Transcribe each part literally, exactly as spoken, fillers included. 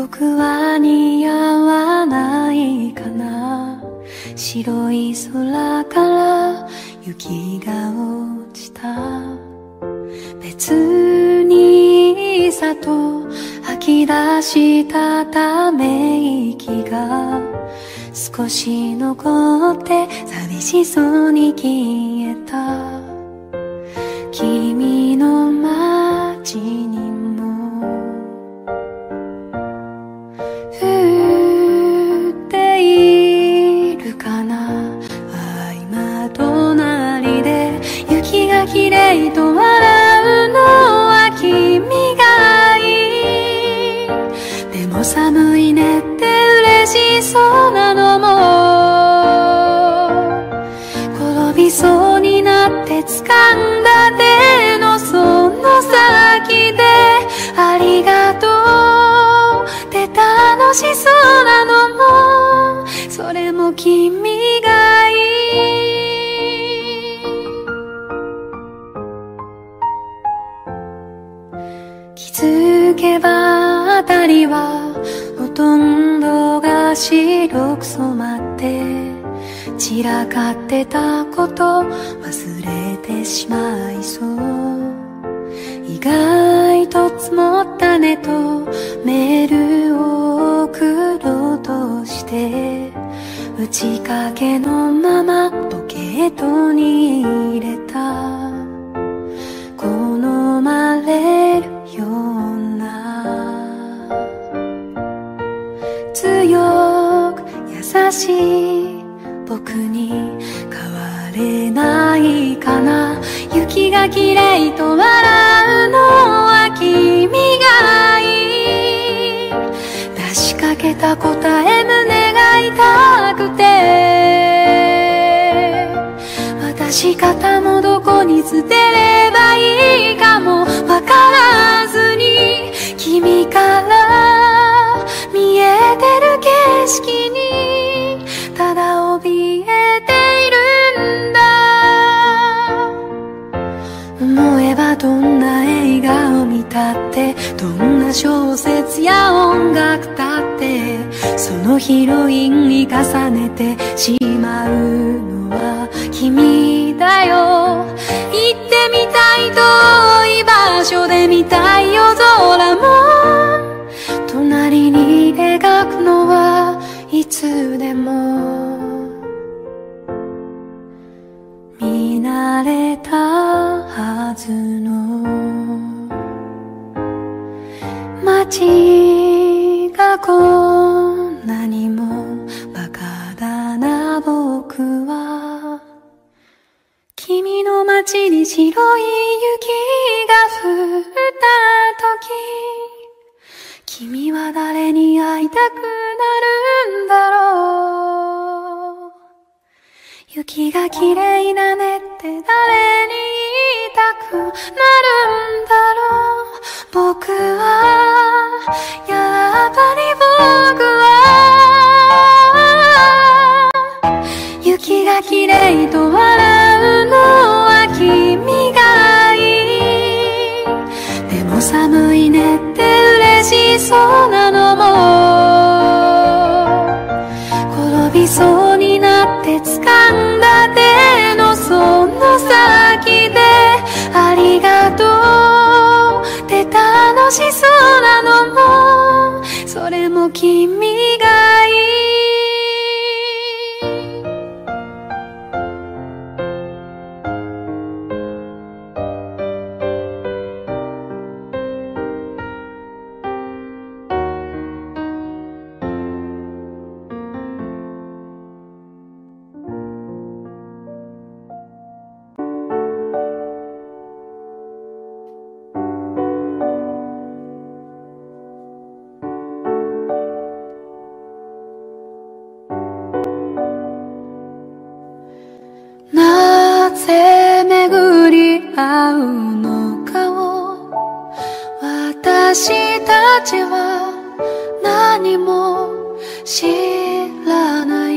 僕は似合わないかな。白い空から雪が落ちた。別にさと吐き出したため息が少し残って寂しそうに消えた。君の街にも降っているかな。あ、今隣で雪がきれいと笑うのは君がいい。でも寒いねって嬉しそうなのも転びそうになって掴んだ手のその先でありがとうって楽しそうなのもそれも君がいい。気づけばあたりはほとんどが白く染まって散らかってたこと忘れてしまいそう。意外と積もったねとメールを送ろうとして打ち掛けのままポケットに入れた。好まれるような強く優しい僕に変われないかな。雪がきれいと笑うのは君がいい。出しかけた答え胸が痛くて私方もどこに捨てればいいかもわからずに君から見えてる景色にただ怯えているんだ。思えばどんな映画を見たってどんな小説や音楽だってそのヒロインに重ねてしまうのは君だよ。行ってみたい遠い場所で見たい夜空も隣に描くのはいつでも見慣れたはずの街がこんなにもバカだな。僕は君の街に白い雪が降った時君は誰に会いたくなるんだろう。雪がきれいだねって誰に言いたくなるんだろう。僕はやっぱり僕は雪がきれいと笑うのは君がいい。でも寒いねって嬉しそうなのも転びそうになって掴んだ手のその先でありがとうって楽しそうなのもそれも君がいい。なぜ巡り合うのかを私たちは何も知らない。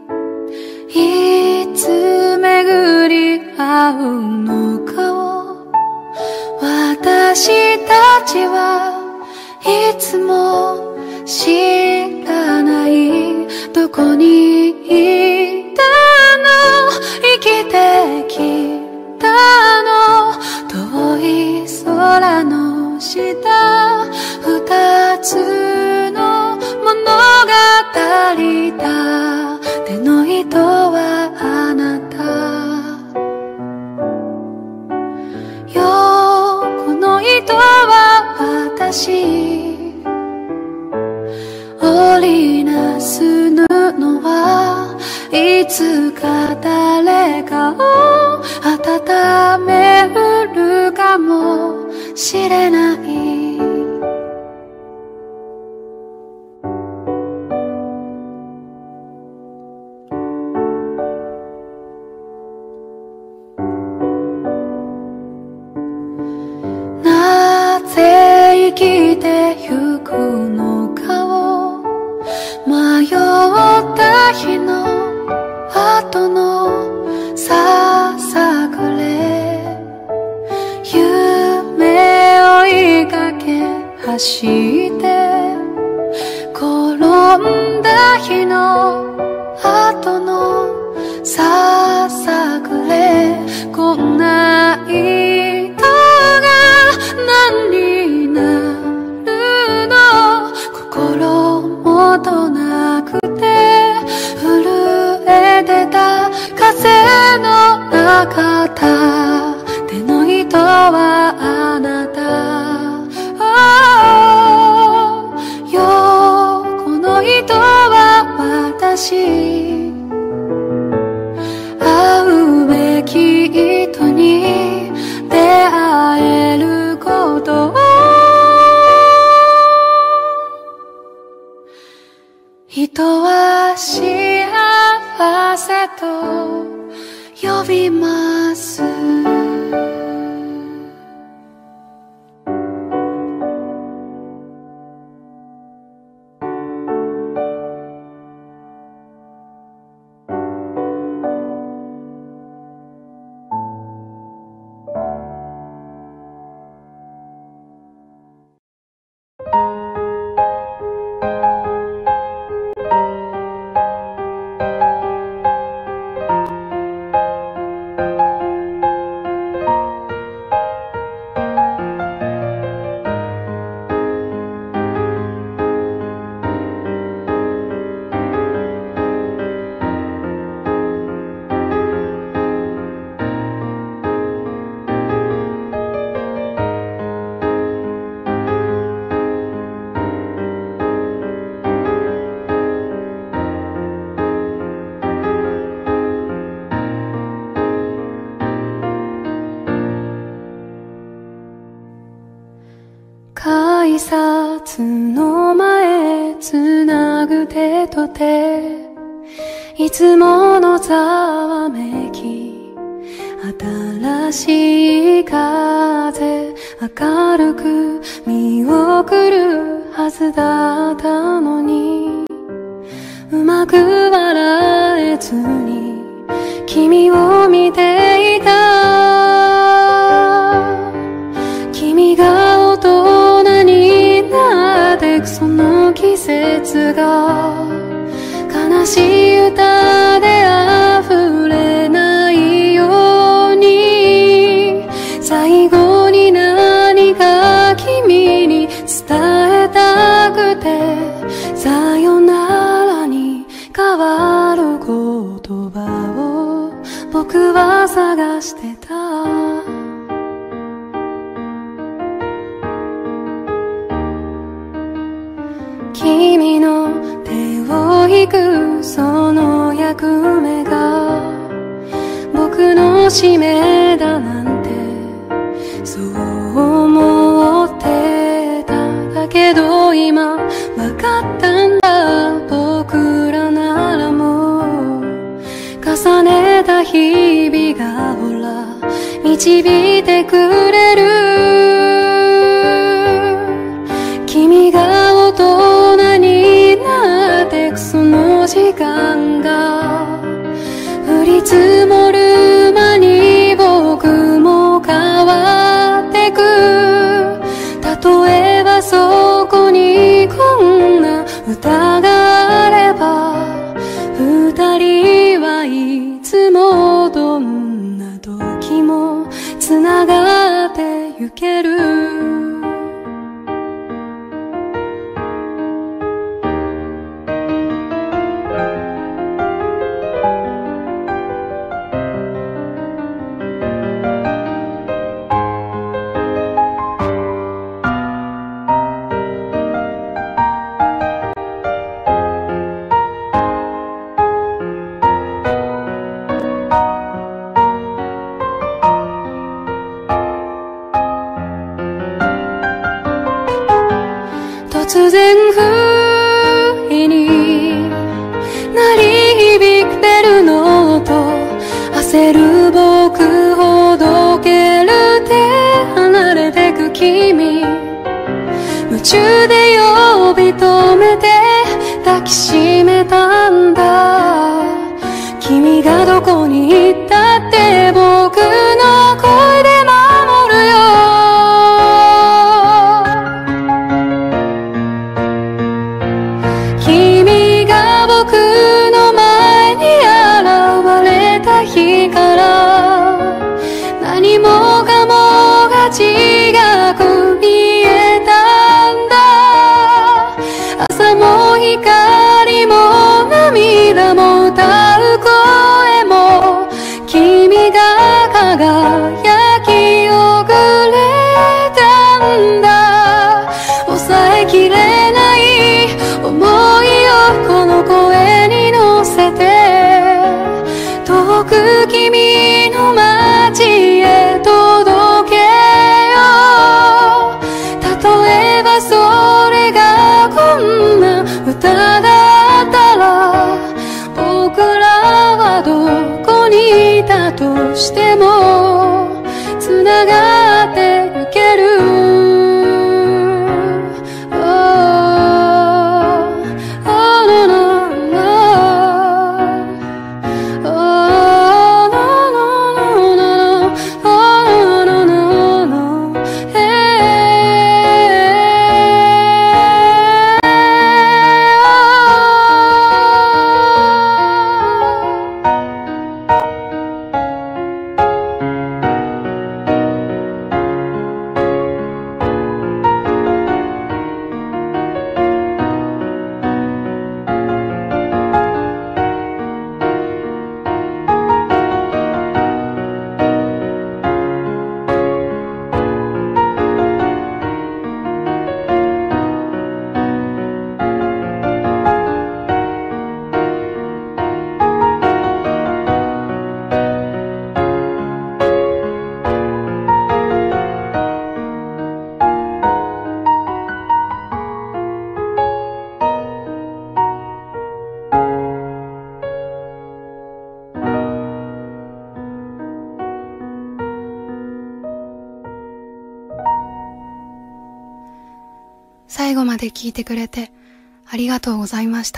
いつ巡り合うのかを私たちはいつも知らないどこにいたの生きてきたの遠い空の下二つの物語だ手の糸はあなたよこの糸は私織りなす布はいつか誰かを温めうるかもしれないなぜ生きてゆくのかを迷った日の後のささくれ夢追いかけ走って転んだ日の後のささくれこんな糸が何になるの心もとなくて震えてた風の中だ手の糸はあなた、oh、よこの糸は私会うべき人に出会えることを人は幸せと呼びます改札の前つなぐ手と手いつものざわめき新しい風明るく見送るはずだったのにうまく笑えずに君を見ていた君が大人になってくその季節が悲しい歌で溢れないように最後に何か君に伝えたくてさよならに変わる言葉を僕は探してた君の手を引くその役目が僕の使命だなんてそう思ってただけど今わかったんだ僕らならもう重ねた日々がほら導いてくれる君が大人になってくその時間が降り積もる間に僕も変わってく例えばそこにこんな歌があれば二人はいつもどんな時もつながってゆける。突然不意に鳴り響くベルの音、焦る僕ほどける手離れてく君、夢中で呼び止めて抱きしめたんだ。君がどこに行ったって僕の声で守るよ。君が僕の前に現れた日から何もかもが違く見えたんだ。朝も光も涙も歌う声も君が輝き遅れたんだ。抑えきれない想いをこの声に乗せて遠く君の街へ届けよう。例えばそれがこんな歌だったら僕らはどこにいたとしてもつながってゆける。最後まで聞いてくれてありがとうございました。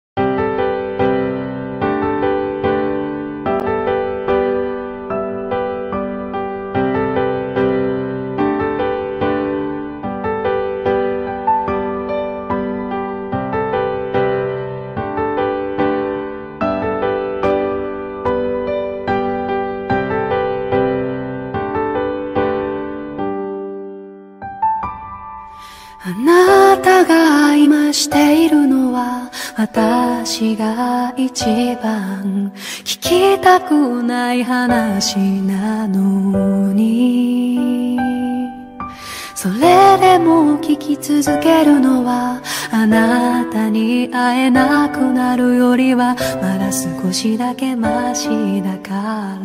あなたが今しているのは私が一番聞きたくない話なのに、それでも聞き続けるのはあなたに会えなくなるよりはまだ少しだけマシだから。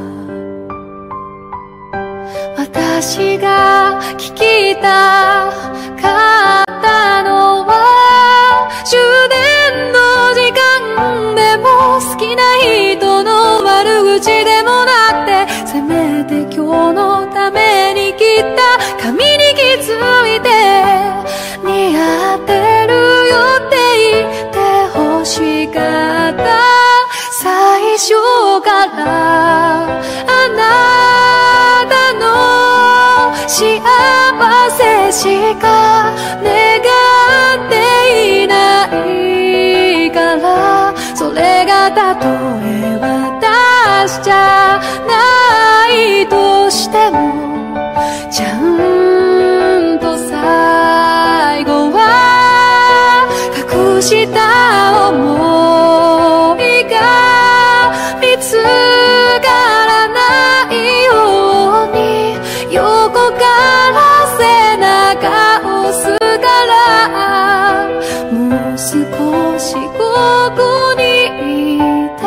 私が聞きたかったのは終電の時間でも好きな人の悪口でもなくて、せめて今日のために切った髪に気づいて似合ってるよって言って欲しかった。最初からあなたの幸せしか願っていないつからないように横から背中押すからもう少しここにいて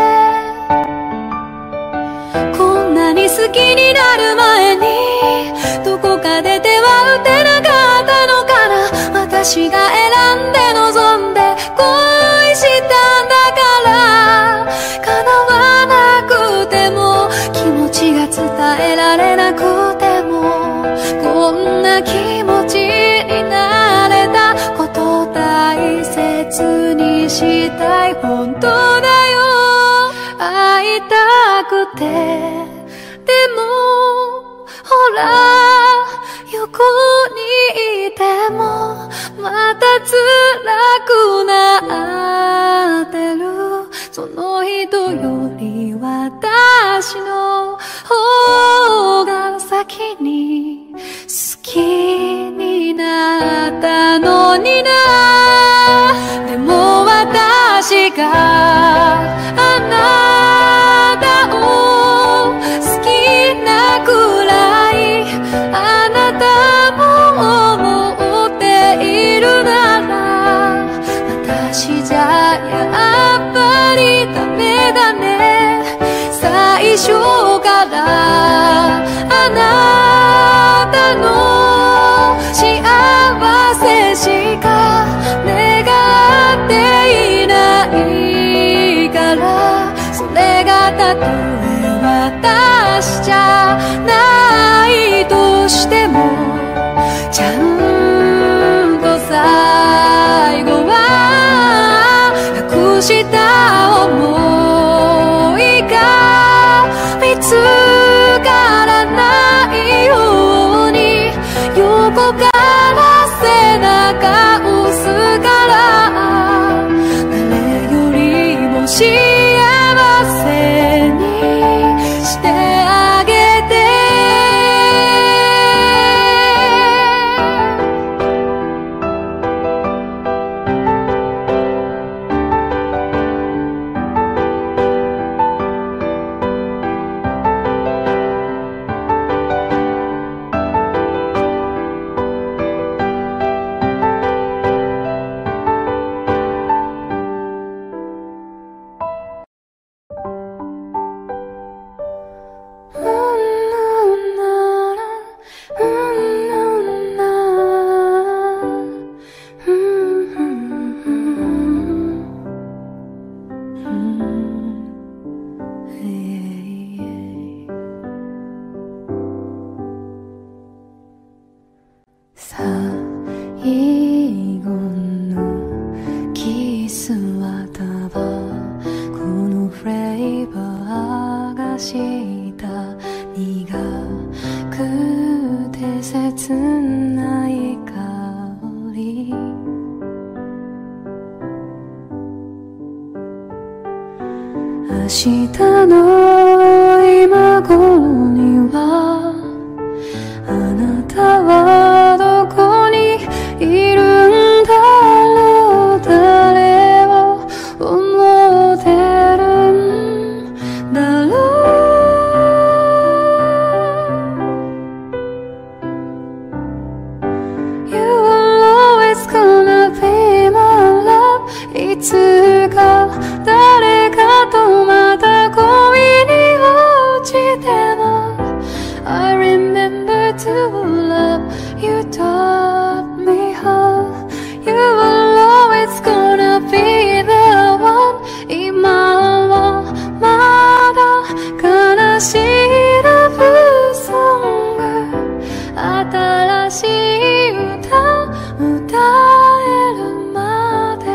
こんなに好きになる前にどこかで手は打てなかったのかな私が選んで望んで恋したんだから叶わなくても気持ちが伝えられなくてもこんな気持ちになれたこと大切にしたい本当だよ会いたくてでもほら横にいてもまた辛くなってるその人より私の方が先に好きになったのになでも私があなたを好きなくらいあなたも思っているなら私じゃやっぱりダメだね最初からあなたの幸せしか願っていないからそれがたとえ私じゃないとしてもちゃんと最後は隠した想いが見つからないように横から背中押すから誰よりも幸せにしてあげて明日の今頃にはあなたはどこにいるんだろう誰を思ってるんだろう You are always gonna be my love いつか誰かとまた恋に落ちても I remember to love you taught me how You are always gonna be the one 今はまだ悲しいラブソング新しい歌歌えるまで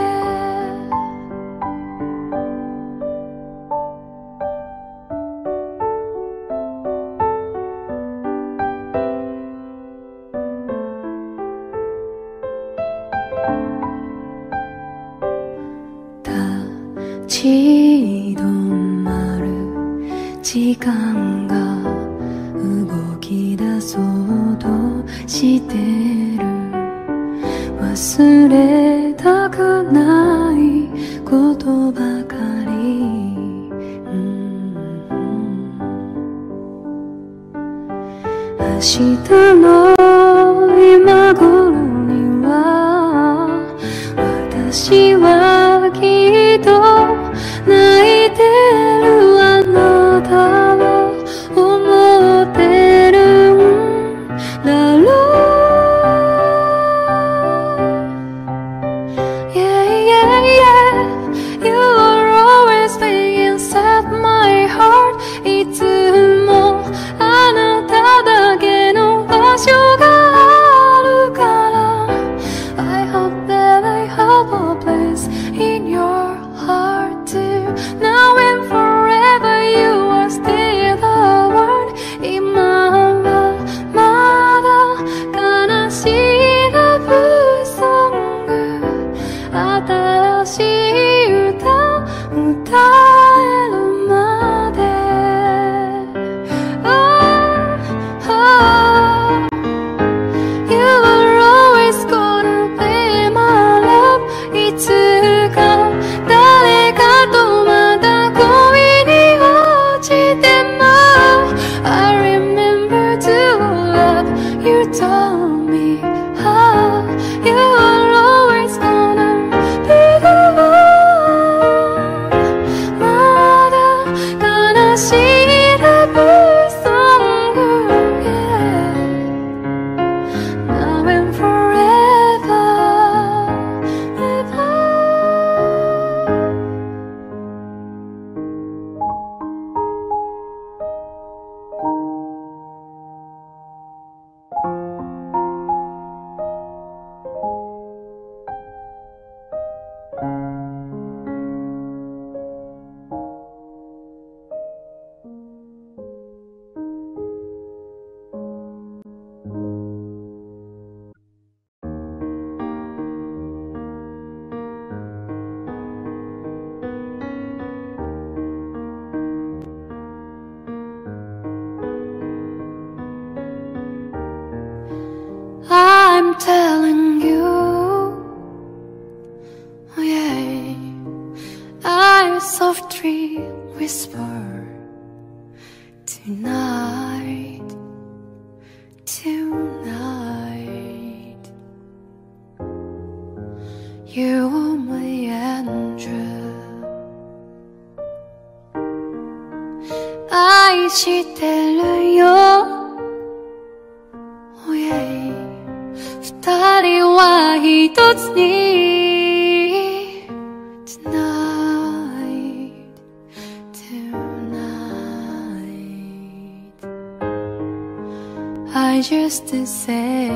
立ち止まる時間が動き出そうとしてる忘れたくないことばかり、うん日の今頃には私はきっと泣いてるあなたを思ってるんだろう。 Yeah, yeah, yeah. You are always being inside my heart. いつもあなただけの場所があるから I hope that I have a place in your heart too. Now and forever you are still the one. 今はまだ悲しいラブソング新しい歌歌えるまで Oh, oh. You are always gonna be my love. いつか誰かとまた恋に落ちても I remember to love you told me how. You are always gonna be the one. まだ悲しいラブソング Yeah. Now and forever, ever. I'm telling you, oh yeah, I softly whisper tonight, tonight. You are my angel. 愛してるよ、oh yeah.二人は一つに Tonight, tonight. I just say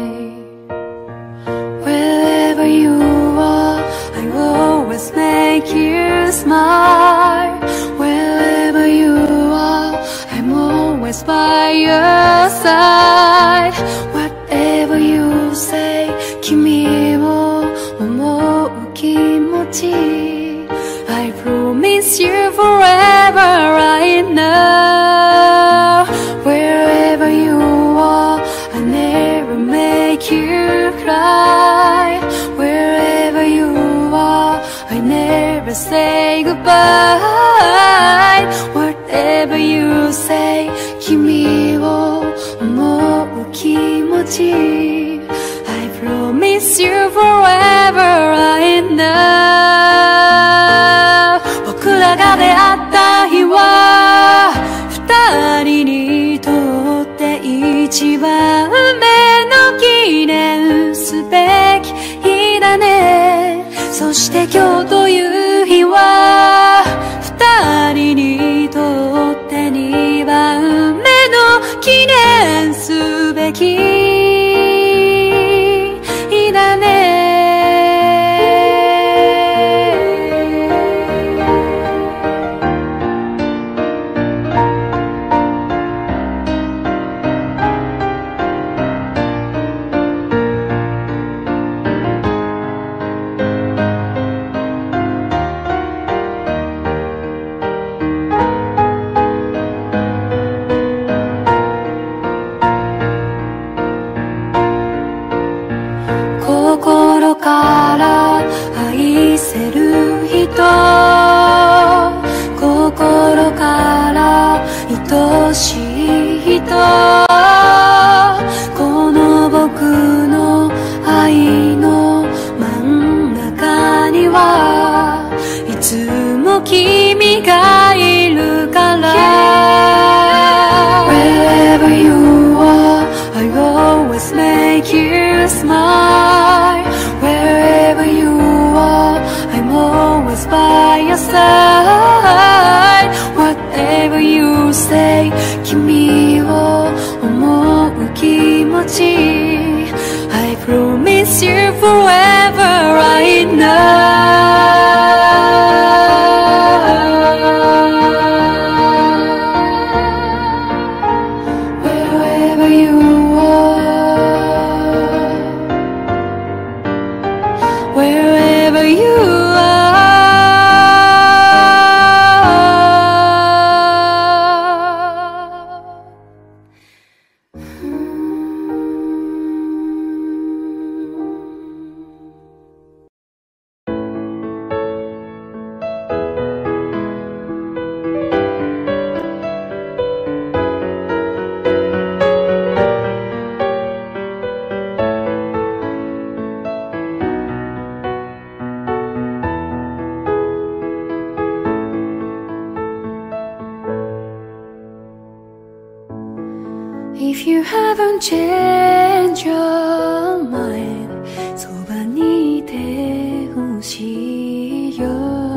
wherever you are, I will always make you smile. Wherever you are, I'm always by your side. Whatever you say, 君を思う気持ち I promise you forever right now. Wherever you are, I never make you cry. Wherever you are, I never say goodbye. Whatever you say, 君を思う気持ち I promise you forever right now. 僕らが出会った日は二人にとって一番目の記念すべき日だね。そして今日という日は二人にとって二番目の記念すべき日だね。心から愛せる人、心から愛しい人、 say 君を思う気持ち I promise you forever right now Wherever you are Wherever you are If you haven't changed your mind そばにいてほしいよ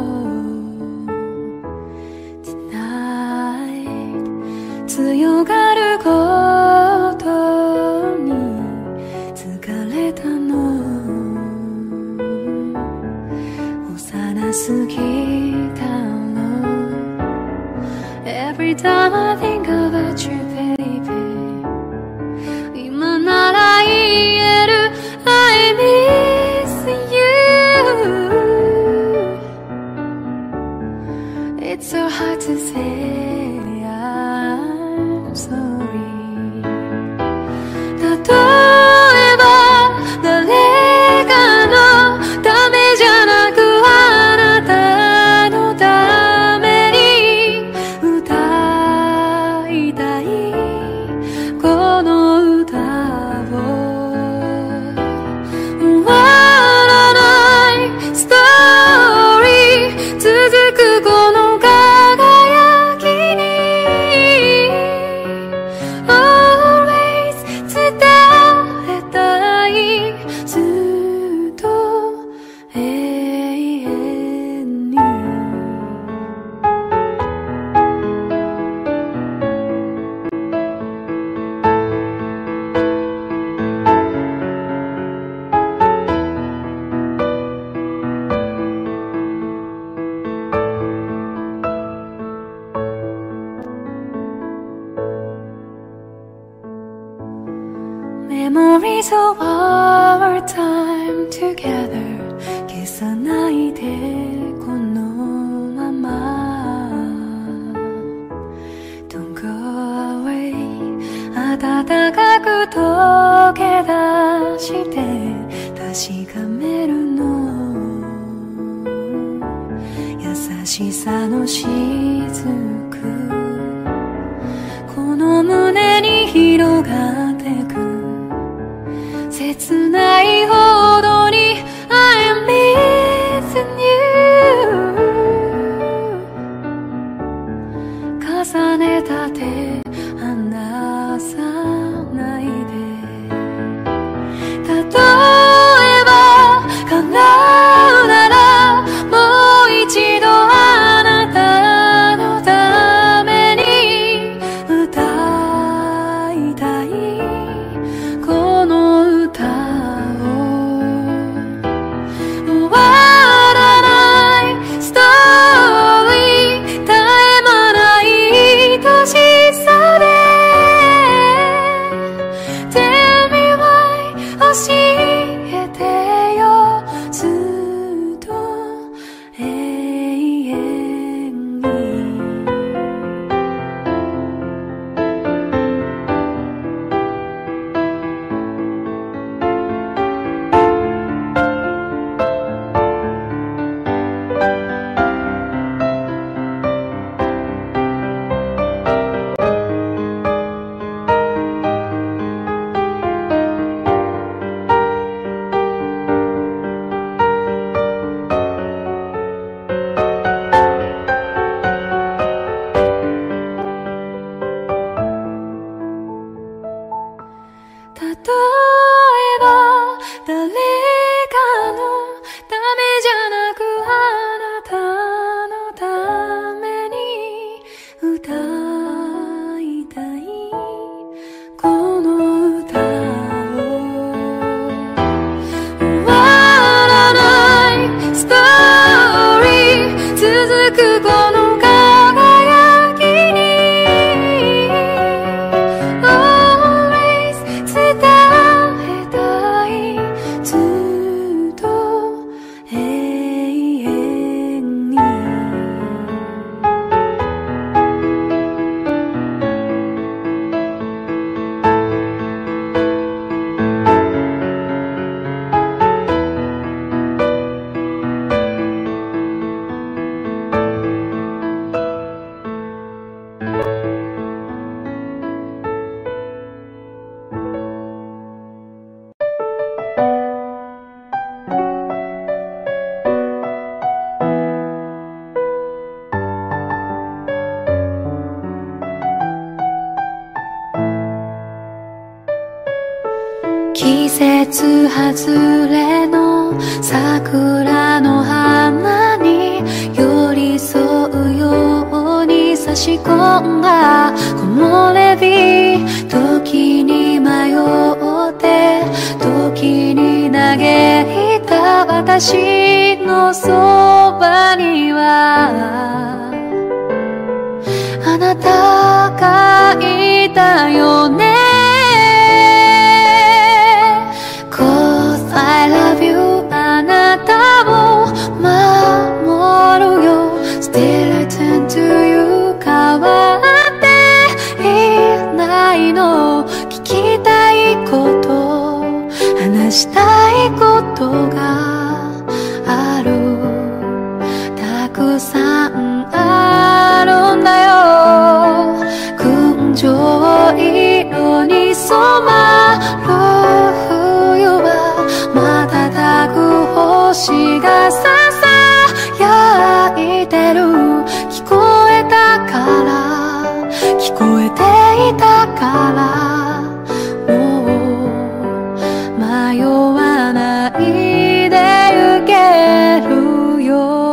Tonight 強がることに疲れたの幼すぎたの Every time I think about you baby今なら言える I miss you It's so hard to say I'm sorry 例えば誰かのためじゃなくあなたのために歌いたいこの歌を終わらないストーリー続くこの輝きに Always 伝えたいずっと永遠にMemories of our time together 消さないでこのまま Don't go away 暖かく溶け出して確かめるの優しさの雫この胸に広がってく切ないほどに I'm missing you 重ねた手離さないで例えば叶うならもう一度あなたのために歌いたいこの歌を終わらないストーリー絶え間ない愛しさで Tell me why 教えてよずっと永遠に例えば誰かのためじゃなくあなたのために歌つ外れの桜の花に寄り添うように差し込んだ木漏れ日、時に迷って時に嘆いた私のそばにはあなたがいたよね。 Cause I love you あなたを守るよ Still I turn to you 変わっていないの聞きたいこと話したいことがあるたくさんあるんだよ群青色に染まる冬は瞬く星がささやいてる聞こえたから聞こえていたからもう迷わないで行けるよ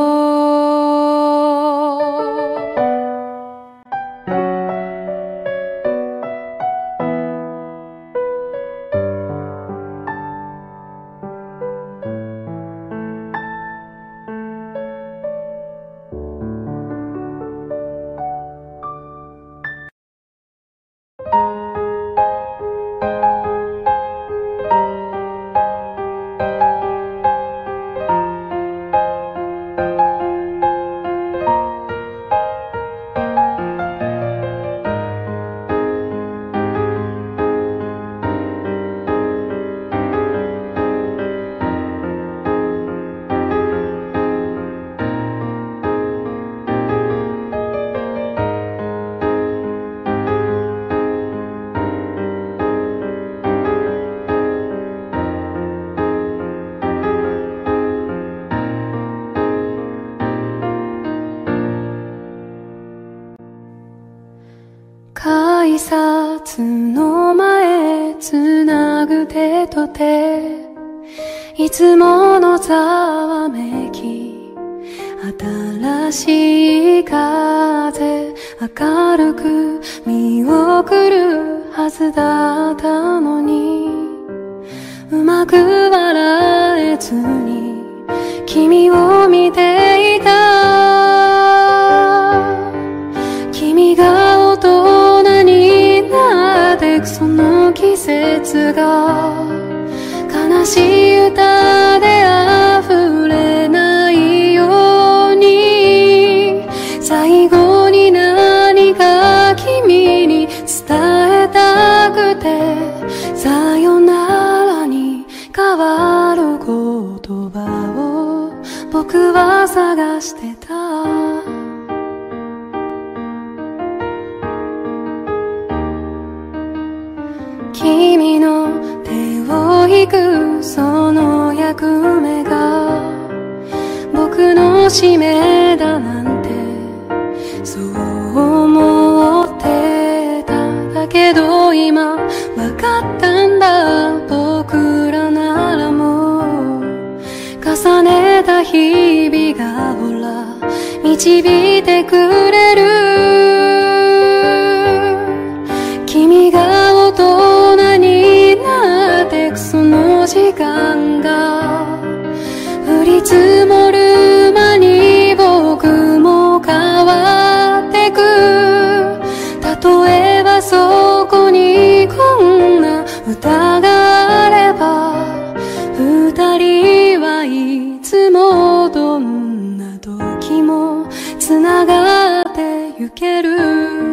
改札の前つなぐ手と手いつものざわめき新しい風明るく見送るはずだったのにうまく笑えずに君を見ていた君が大人になってくその季節が悲しい歌で溢れないように最後に何か君に伝えたくてさよならに変わる言葉を僕は探してた君の手を引くその役目が僕の使命だなんてそう思ってただけど今わかったんだ僕らならもう重ねた日々がほら導いてくれる君が大人になってくその時間が降り積もる間に僕も変わってく例えばそこにこんな歌があれば二人はいつもどんな時もつながってゆける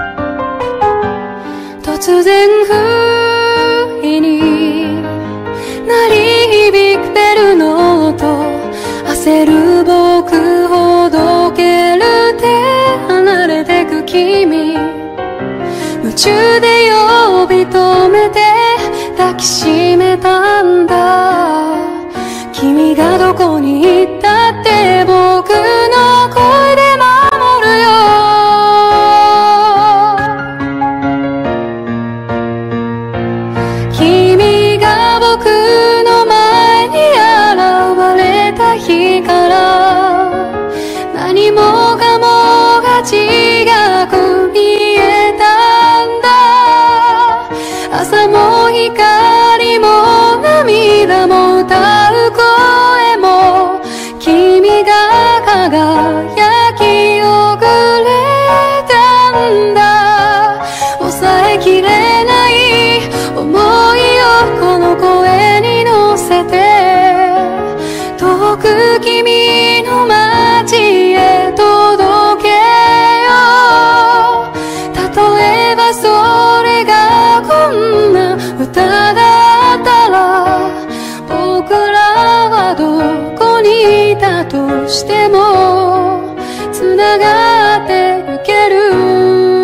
突然不意に君夢中で呼び止めて抱きしめたんだ。君がどこに行ったって僕の声で守るよ。君が僕の前に現れた日から何もかもが違く見えたんだ。朝も光も涙も歌う声も君が輝き遅れたんだ。抑えきれない想いをこの声に乗せて遠く君の街へ届けよう。例えばそれがこんな歌だったら僕らはどこにいたとしてもつながってゆける。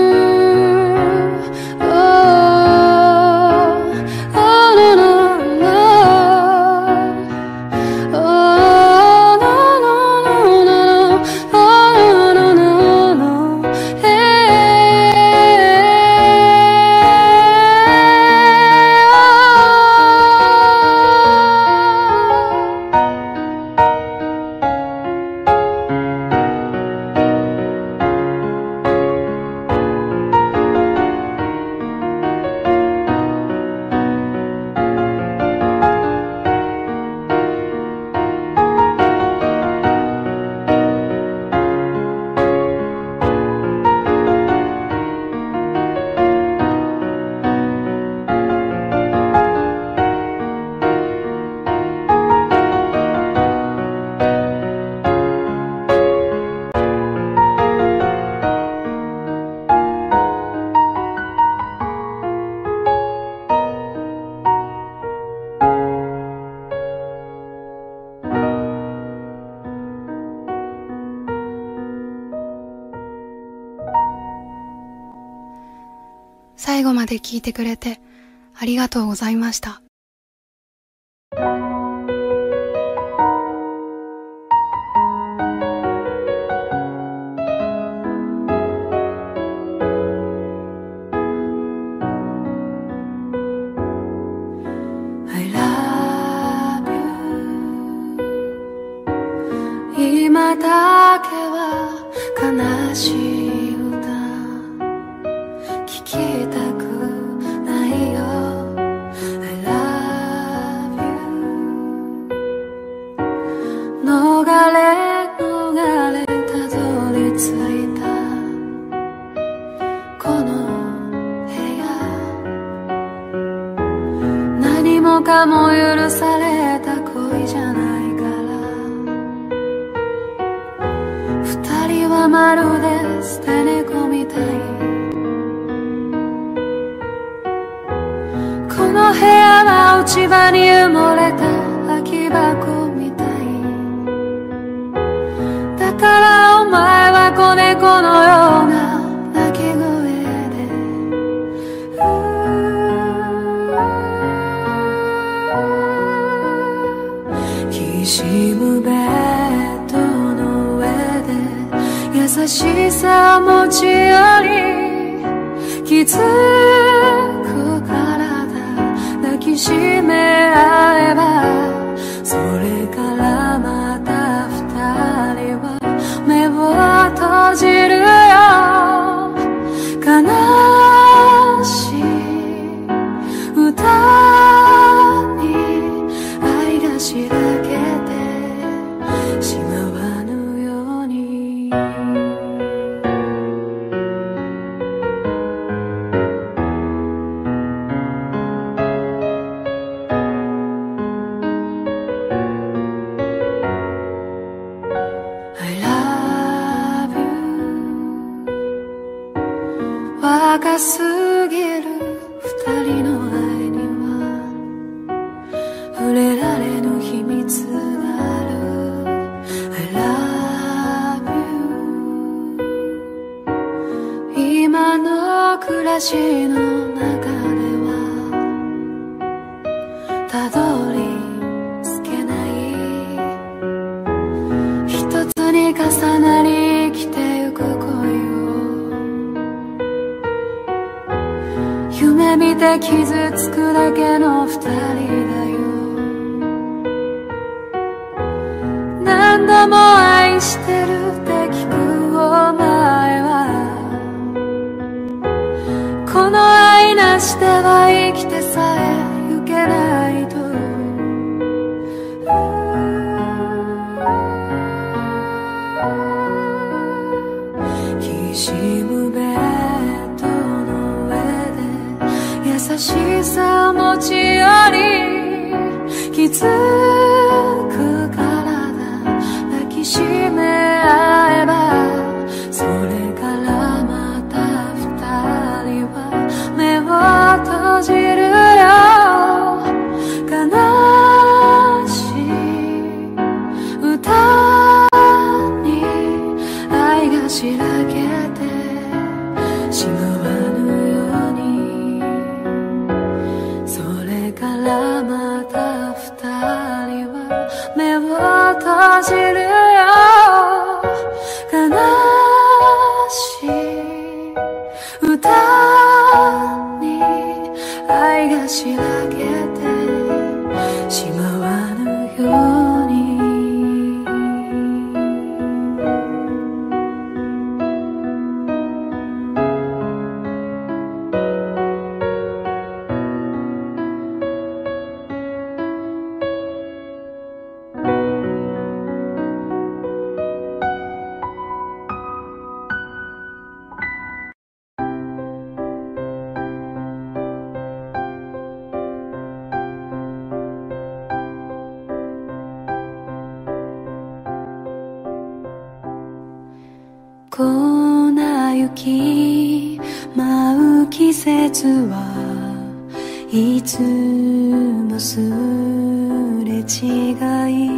最後まで聞いてくれてありがとうございました。I love you 今だけは悲しい歌聞きたくないよ。 I love you 逃れ逃れたどり着いたこの部屋何もかも許された恋じゃないから二人はまるで捨て猫みたい。この部屋は落ち葉に埋もれた空き箱みたい。だからお前は子猫のような鳴き声できしむベッドの上で優しさを持ち寄り気づく抱きしめ合えばそれからまた二人は目を閉じるよ。悲しい歌に愛がしらけてしまわぬように。若すぎる二人の愛には触れられぬ秘密がある。 I love you 暮らしの中ではたどり着けない一つに重なり生きてゆく恋を夢見て傷つくだけの二人だよ。何度も愛してるって聞くお前はこの愛なしでは生きてさえゆけないときしむベッドの上で優しさを持ち寄り気づく体抱きしめ合えばそれからまた二人は目を閉じるよ。悲しい歌に愛がしらけてしまわぬようにそれからまた二人は目を閉じるよ。悲しい歌に愛がしらけてしまわぬように粉雪舞う季節はいつもすれ違い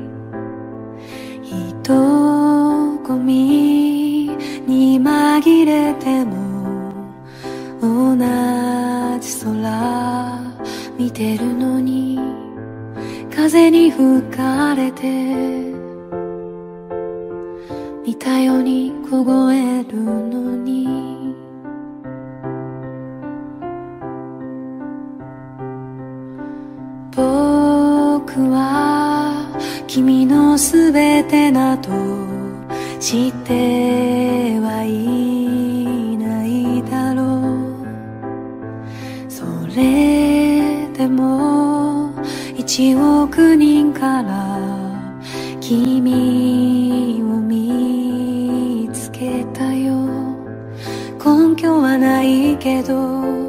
人混みに紛れても同じ空見てるのに風に吹かれて似たように凍えるのに僕は君のすべてなど知ってはいないだろう。それでも一億人から君を見つけたよ。根拠はないけど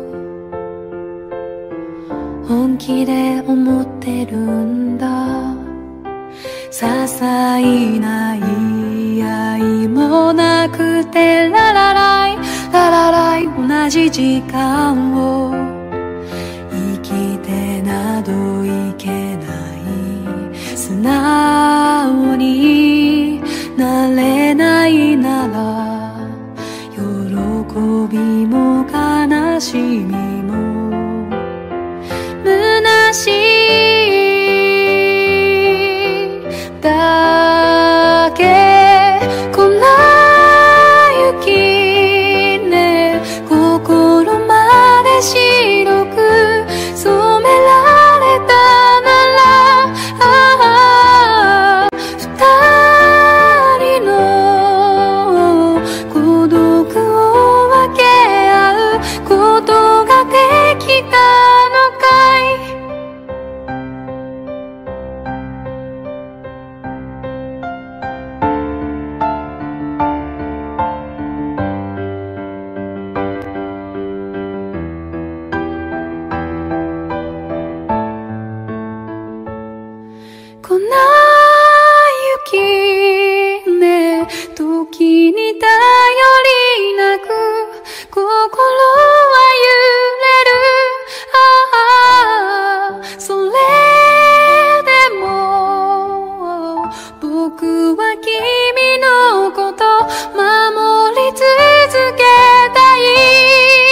本気で思ってるんだ。些細な言い合いもなくてララライララライ同じ時間を生きてなどいけない素直になれないなら喜びも悲しみも虚しいだけ粉雪ね心まで白く染められたならああ二人の孤独を分け合うことができたのかい。粉雪ね時に頼りなく心は揺れるああそれでも僕は君のこと守り続けたい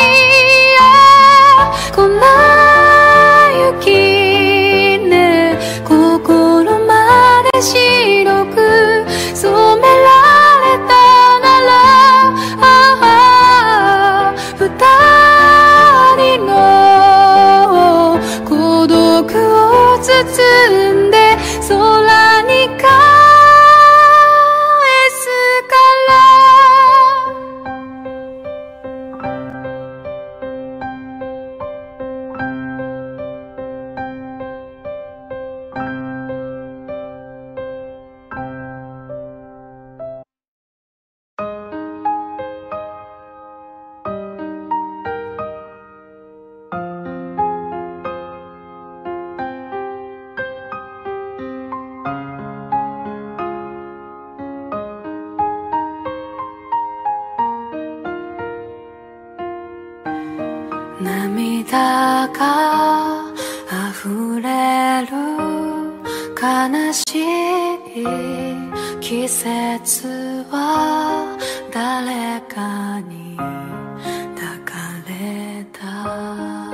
涙が溢れる悲しい季節は誰かに抱かれた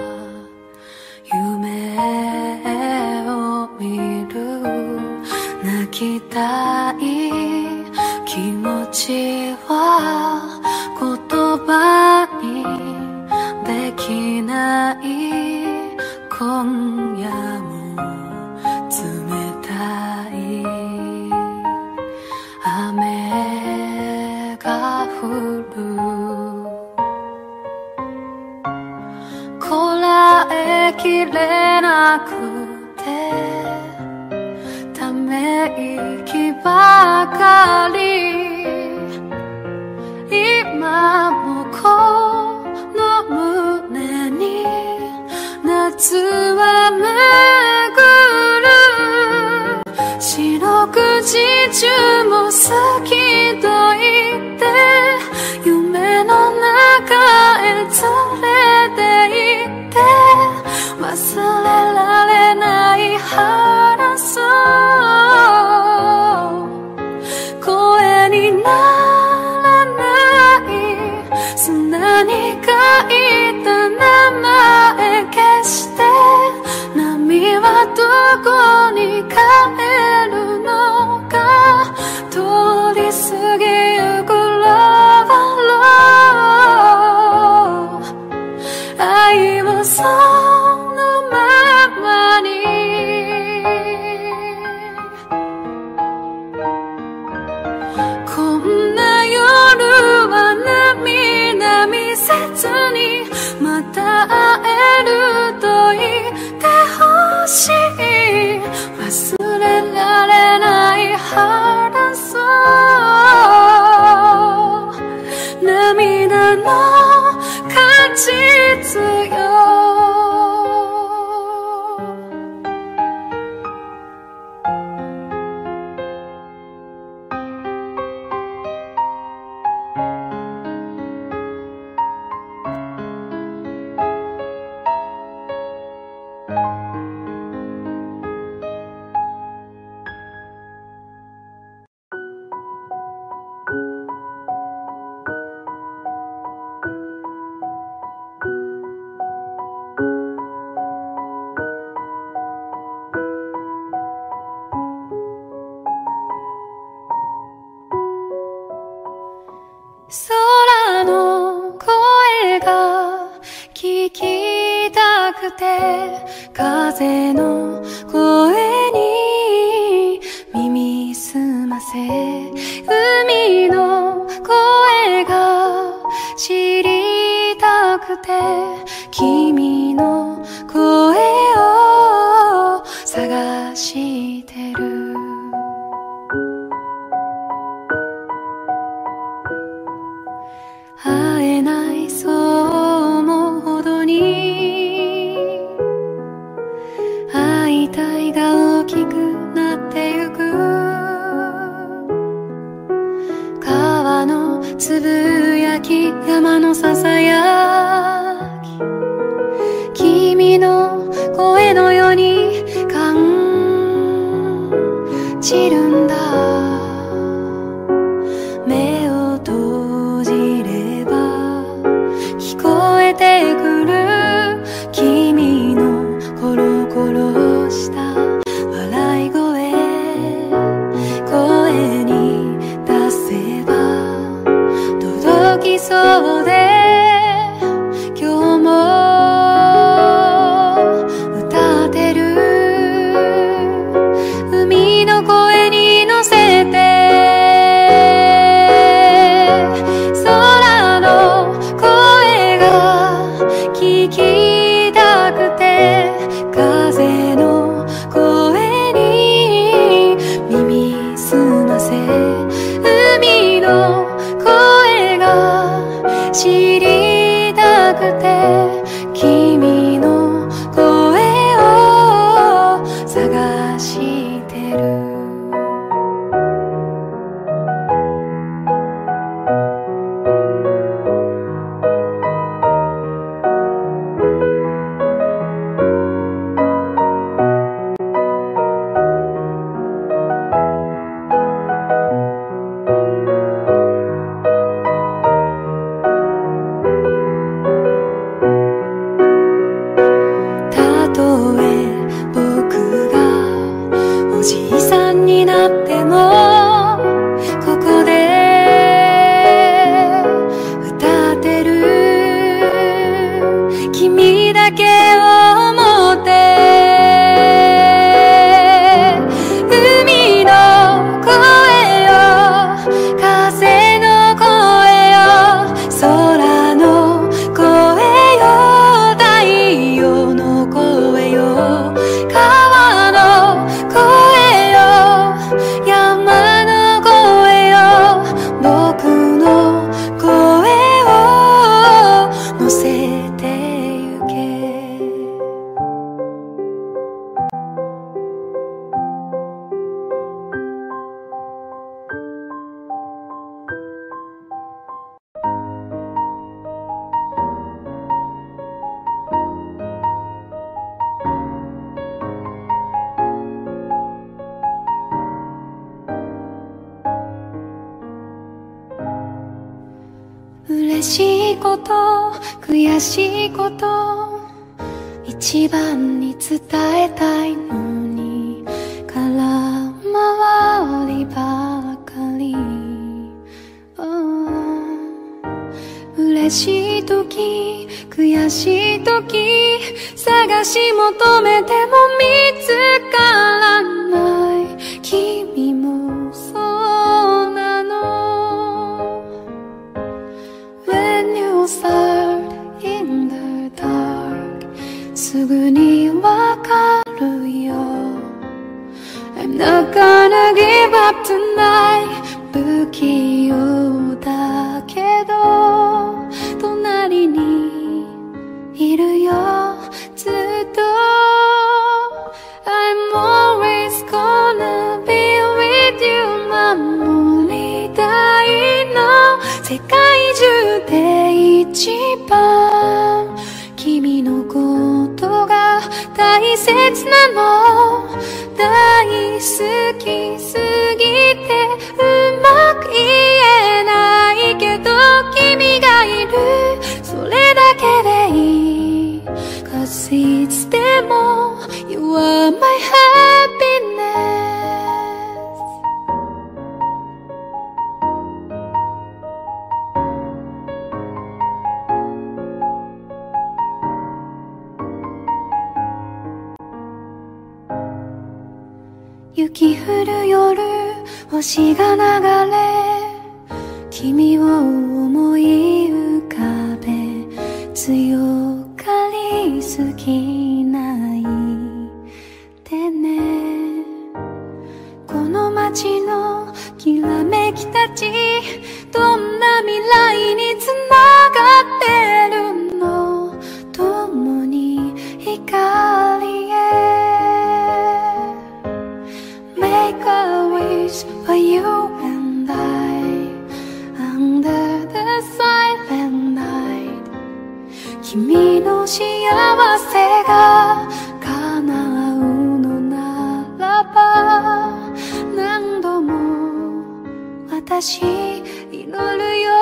夢を見る泣きたい気持ちは言葉にできない今夜も冷たい雨が降るこらえきれなくてため息ばかり今もこの胸に夏は巡る四六時中も好きと言って夢の中へ連れて行って忘れられない話そう声にならない砂に書いた名前消して波はどこに帰るのか通り過ぎゆくラバロー愛をそのままにこんな夜は涙見せずにまた会えると言ってほしい忘れられない話そう涙の果実よ空の声が聞きたくて風の声に耳澄ませ海の声が知りたくて君の声を探してる会えないそう思うほどに会いたいが大きくなってゆく川のつぶやき山のささやき君の声のように感じるんだ目を閉じれば聞こえてくる君のコロコロした笑い声声に出せば届きそうで今日も歌ってる海の声に乗せて聞きたくて風の声に耳澄ませ海の声が知りたくて君の声を探してる時だけを思って海の声よ風の声よ空の声よ太陽の声よ川の声よ山の声よ僕の声を乗せてゆけ嬉しいこと悔しいこと一番に伝えたいのに空回りばかり、oh、嬉しい時悔しい時探し求めても見つからない君もそうなのWhen you start in the dark すぐにわかるよ I'm not gonna give up tonight 不器用だけど隣にいるよずっと I'm always gonna be with you 守りたいの世界中で一番君のことが大切なの大好きすぎてうまく言えないけど君がいるそれだけでいい Cause いつでも You are my happiness雪降る夜星が流れ君を思い浮かべ強がりすぎないでねこの街のきらめきたちどんな未来につながってるの共に光へMake a wish for you and I Under the silent night 君の幸せが叶うのならば何度も私祈るよ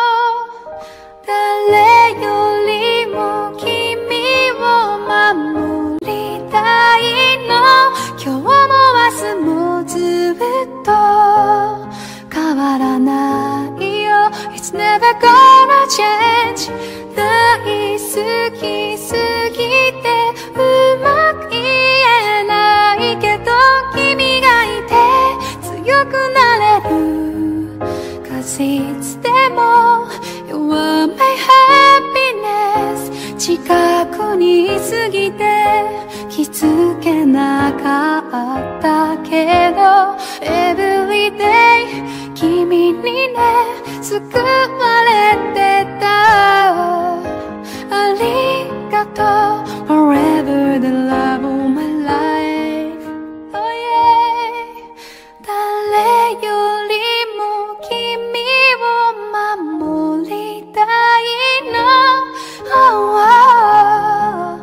誰よりも君を守りたいの今日も明日もずっと変わらないよ It's never gonna change 大好きすぎてうまく言えないけど君がいて強くなれる Cause いつでも You are my happiness 近くにいすぎて気づけなかったけど Everyday 君にね救われてたありがとう Forever the love of my life Oh yeah 誰よりも君を守りたいの Oh, oh.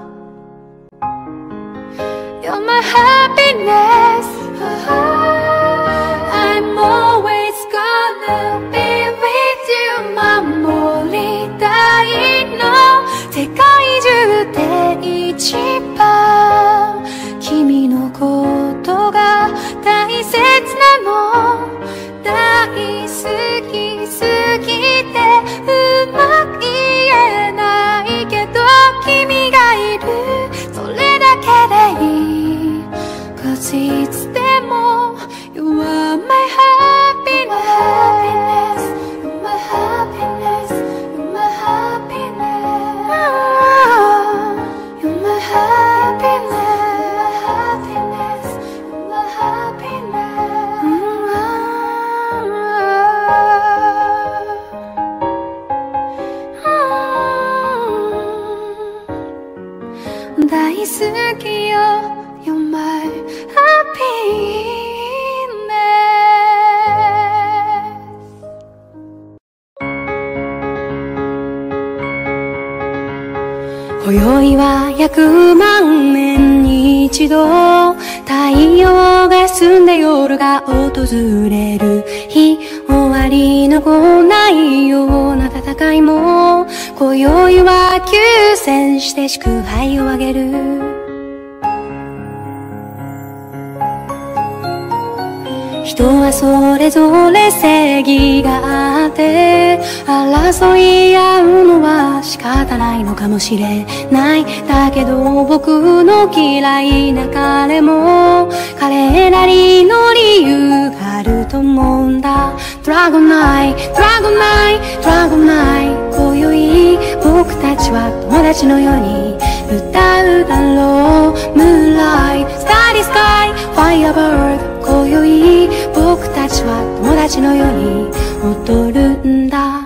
You're my happiness I'm always gonna be with you 守りたいの世界中で一番君のことが大切なの大好きすぎてうまく言えないけど君が大好きよ You're my happiness。 今宵は約万年に一度太陽が沈んで夜が訪れる日、終わりの来ないような戦いも今宵は休戦して祝杯をあげる。人はそれぞれ正義があって争い合うのは仕方ないのかもしれない。だけど僕の嫌いな彼も彼なりの理由があると思うんだ。ドラゴンナイト、ドラゴンナイト、ドラゴンナイト、今宵僕たちは友達のように歌うだろう。ムーンライト、スターディスカイ、ファイアバード、今宵僕たちは友達のように踊るんだ。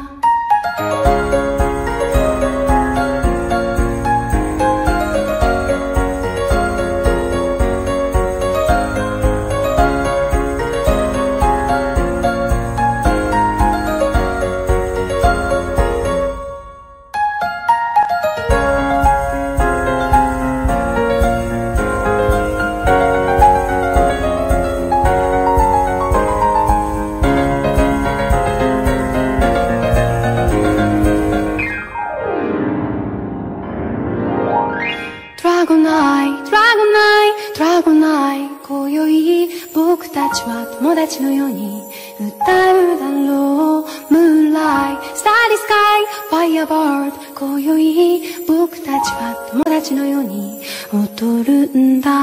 僕たちは友達のように歌うだろう。ムーンライト、スターディスカイ、ファイアバード、今宵僕たちは友達のように踊るんだ。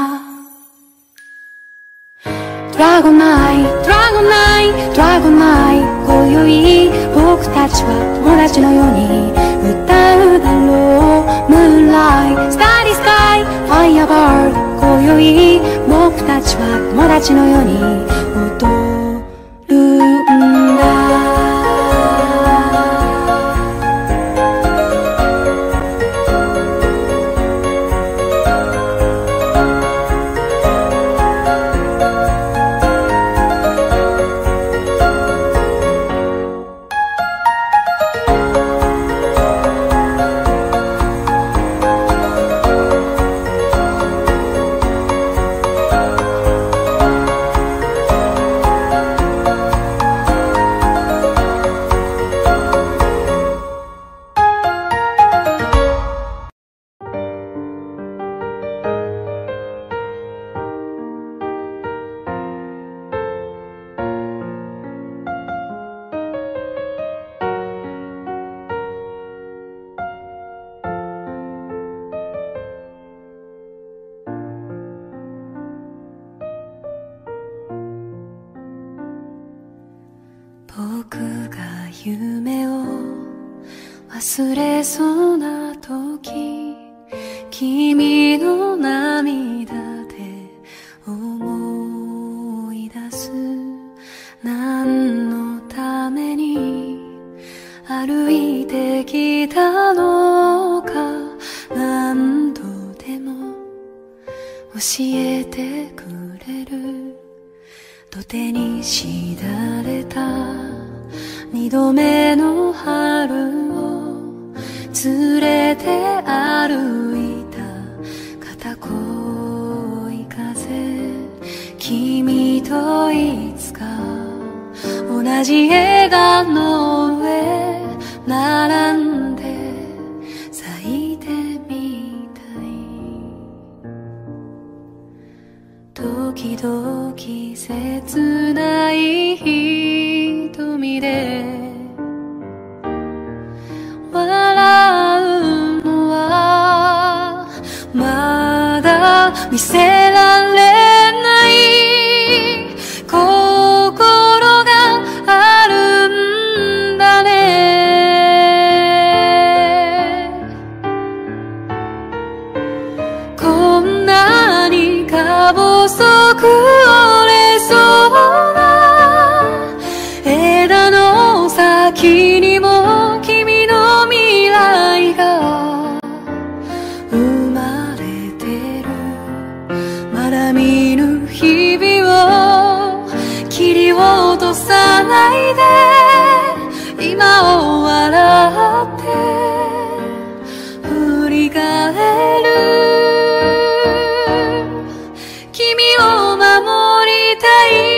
ドラゴンナイト、ドラゴンナイト、ドラゴンナイト、今宵僕たちは友達のように歌うだろう。ムーンライト、スターディスカイ、ファイアバード、今宵僕たちは友達のように踊るんだ。僕が夢を忘れそうな時、君の涙で思い出す。何のために歩いてきたのか、何度でも教えてくれる。土手にしだれた二度目の春を連れて歩いた片恋風、君といつか同じ映画の上並んで咲いてみたい。時々切ない瞳で笑うのはまだ見せられない心があるんだね。こんなにか細く折れそうな枝の先にも君の未来が生まれてないで今を笑って振り返る君を守りたい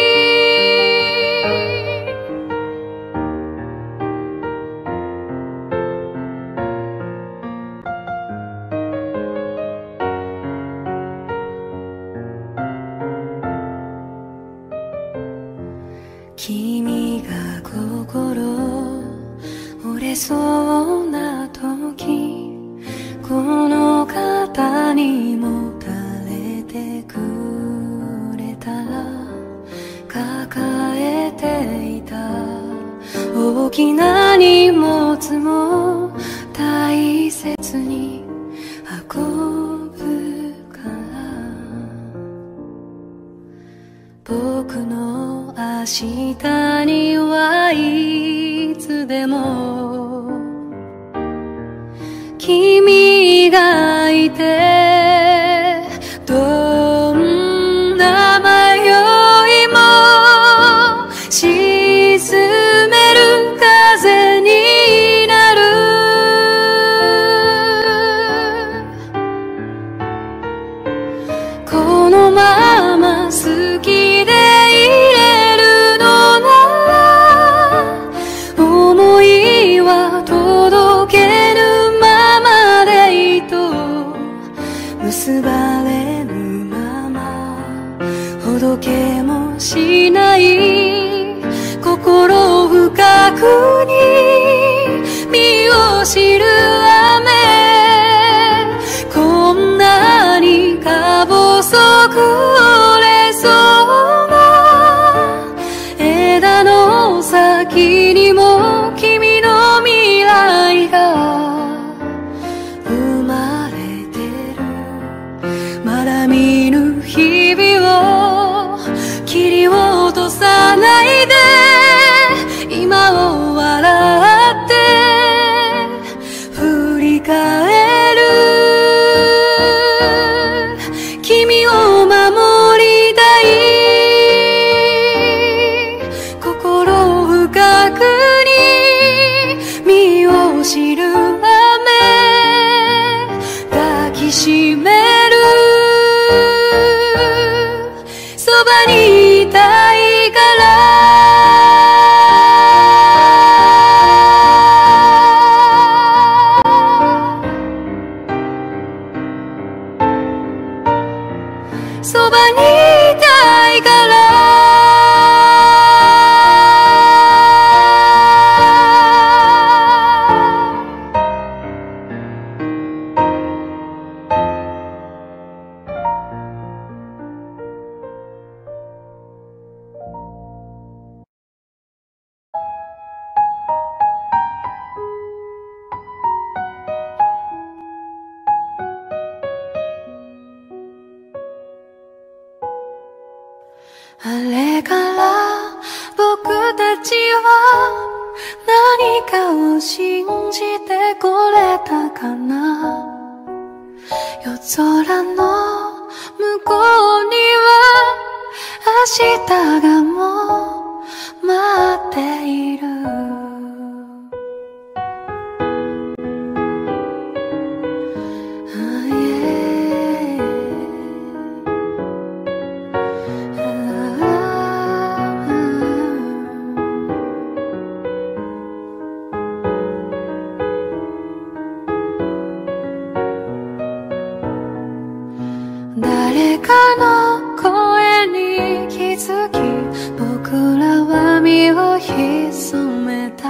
君が心折れそうな時この肩にもたれてくれたら抱えていた大きな荷物も大切に運ぶから僕の明日にはいつでも君がいてどんな迷いも沈める風になるこのまま好きでいれるのなら思いは届けぬままでいいと結ばれぬままほどけもしない心深くに身を知る雨こんなにか細く折れそうな枝の先にも君の未来が生まれてるまだ見ぬ日々を切り落とさないで今を笑って振り返る君を守りたい心深くに身を知る雨抱きしめるそばにいたいからそばにいたいからあれから僕たちは何かを信じてこれたかな夜空の向こうには明日がもう待っている誰かの声に気づき僕らは身を潜めた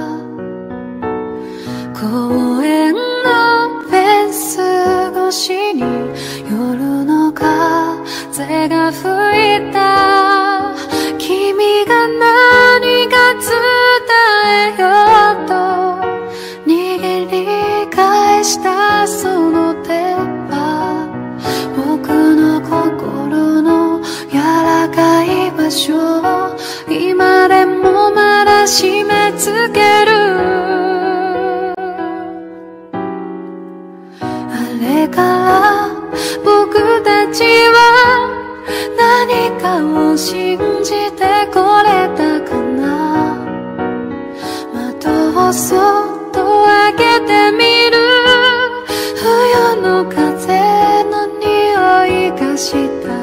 公園のフェンス越しに夜の風が吹いた君が何か伝えようと握り返したその手は僕の心の柔らかい場所を今でもまだ締め付けるあれから僕たちは何かを信じてこれたかなをそっと開けてみる。冬の風の匂いがした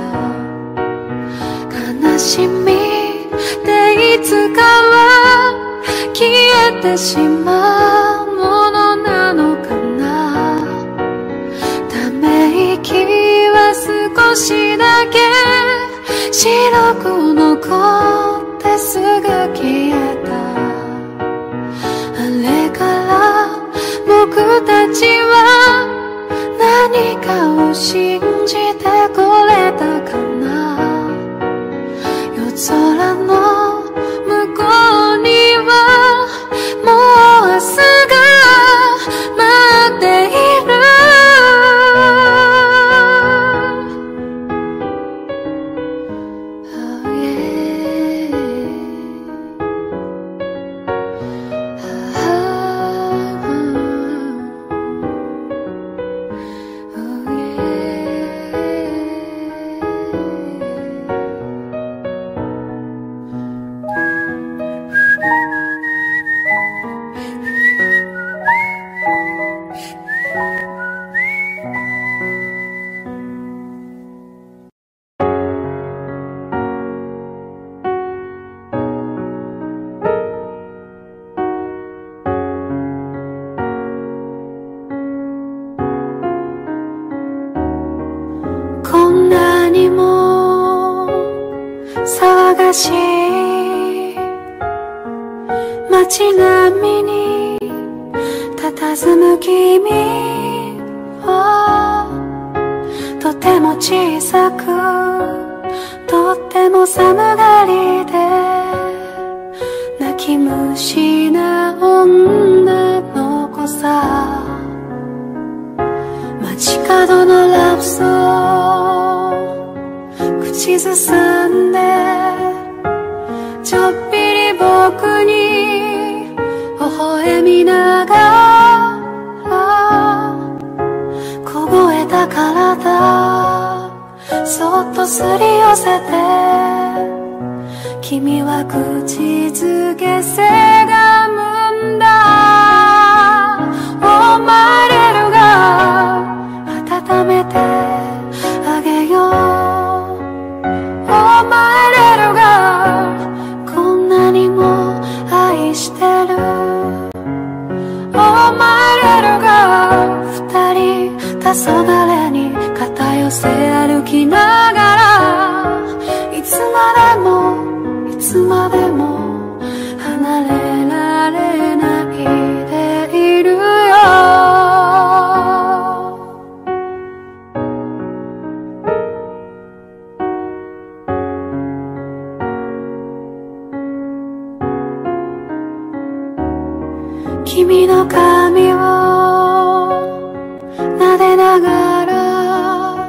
悲しみでいつかは消えてしまうものなのかな。ため息は少しだけ白く残ってすぐ消えた。あれから僕たちは何かを信じてこれたかな。夜空の向こうにはもう明日が待っている。こんなにも騒がしい街並みに佇む君はとても小さくとっても寒がりで泣き虫な女の子さ。街角のラブソング口ずさんでちょっぴり僕に微笑みながら凍えた体そっとすり寄せて君は口づけせがむんだ。お前れるが温めてあげよう。お前れるがこんなにも愛してる。お前れるが二人黄昏に肩寄せ歩きながらいつまでもいつまでも離れられないでいるよ。君の髪を撫でながら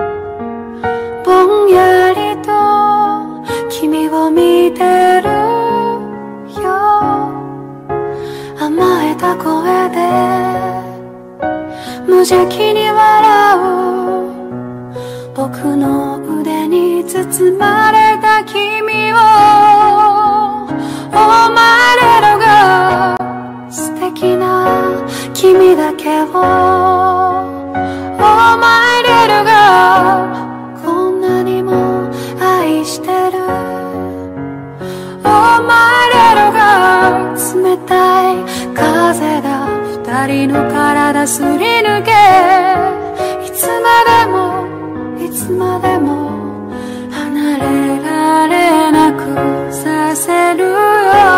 ぼんやりと君を見てるよ。甘えた声で無邪気に笑う僕の腕に包まれた君をお前れるが素敵な君だけをお前れるがこんなにも愛してる。お前れるが冷たい風が二人の体すり抜けいつまでもいつまでも離れられなくさせるよ。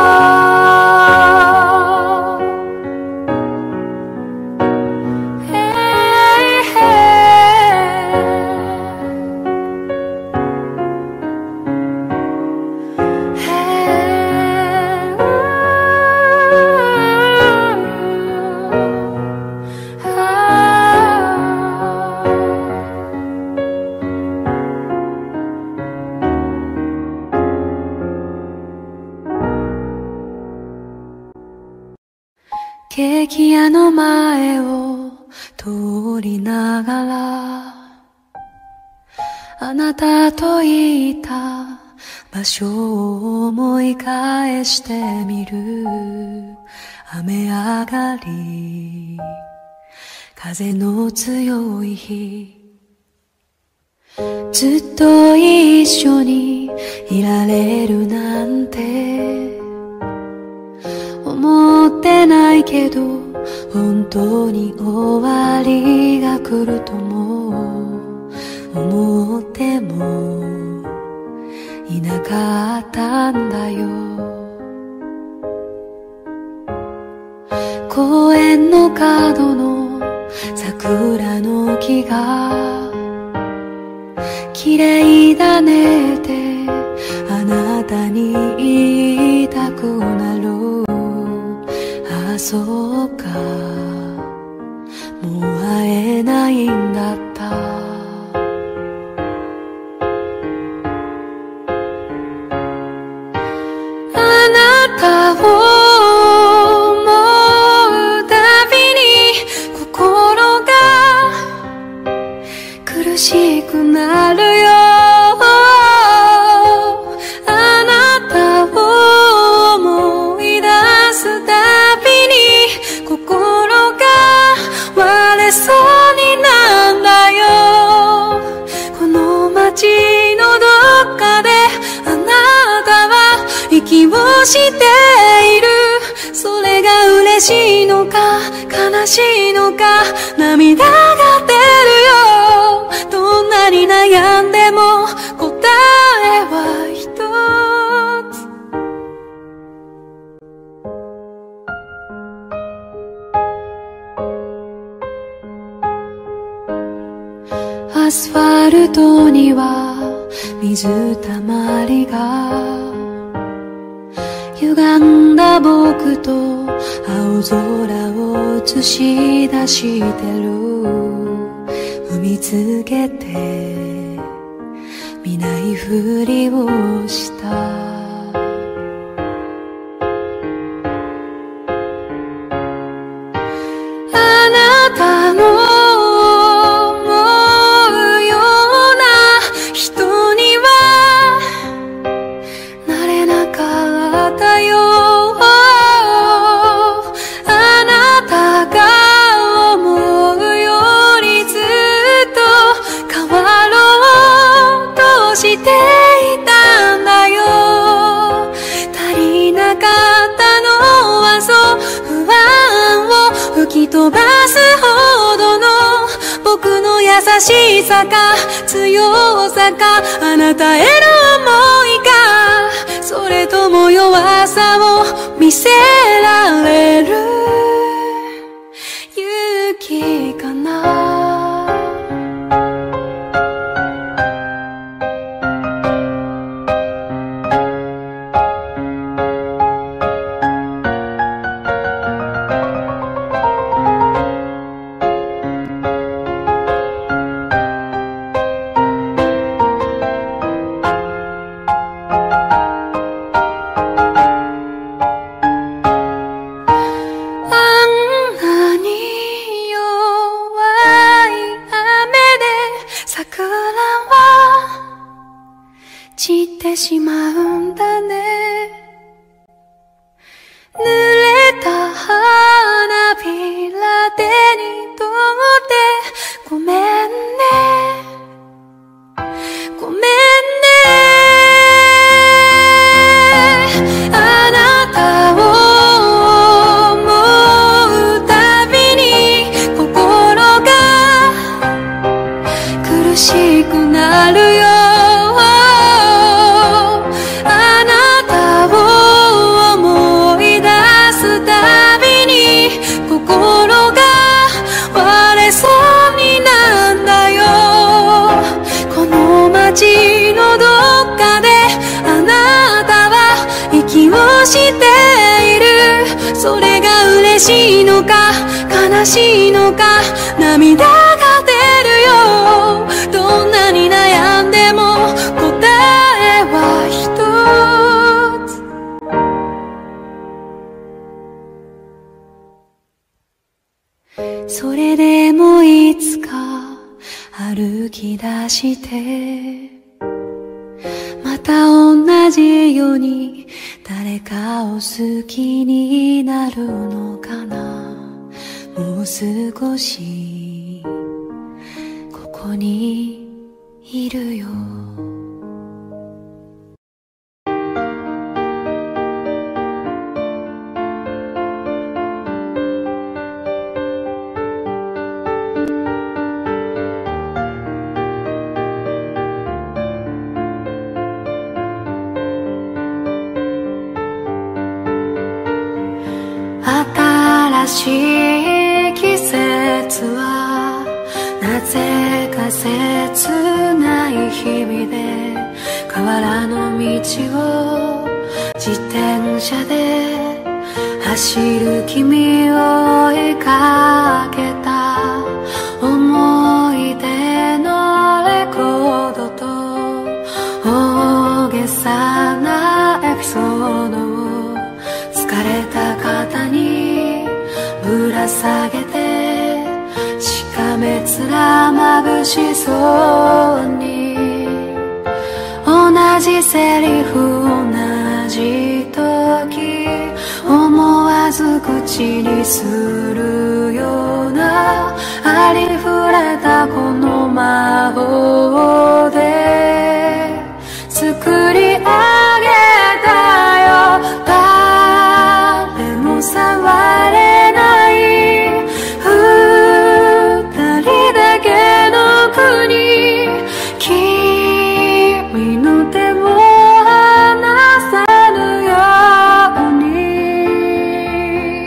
ケーキ屋の前を通りながらあなたといた場所を思い返してみる。 雨上がり風の強い日ずっと一緒にいられるなんて思ってないけど本当に終わりが来るとも思ってもいなかったんだよ。公園の角の桜の木が綺麗だねってあなたに言いたくなる。あ、そうか、もう会えないんだった。あなたを思うたびに心が苦しくなるよ。あなたを思い出すたびに心が割れそうになんだよ。この街のどっかであなたは息をしている。それが嬉しいのか悲しいのか涙が出るよ。どんなに悩んでも答えは一つ。アスファルトには水たまりが歪んだ僕と青空を映し出してる。踏みつけて見ないふりをした。あなたの思うような人にはなれなかったよ。あなたが思うよりずっと変わろうとしていたんだよ。足りなかったのはそう不安を吹き飛ばすほどの僕の優しさか強さかあなたへの想いかそれとも弱さを見せられる勇気かな。散ってしまうんだね。濡れた花びら手に取ってごめんねごめんね。あなたを思うたびに心が苦しくなるよ。街のどっかであなたは息をしている。それが嬉しいのか悲しいのか涙が出るよ。どんなに悩んでも答えは一つ。それでもいつか歩き出してまた同じように誰かを好きになるのかな。もう少しここにいるよ。新しい季節はなぜか切ない日々で、河原の道を自転車で走る君を追いかけた。思い出のレコードと大げさなエピソードを疲れた肩にぶら下げて、しかめ面眩しそうに、同じセリフ同じ時、思わず口にするようなありふれたこの魔法で作り上げたよ。誰も触れない二人だけの国、君の手を離さぬように、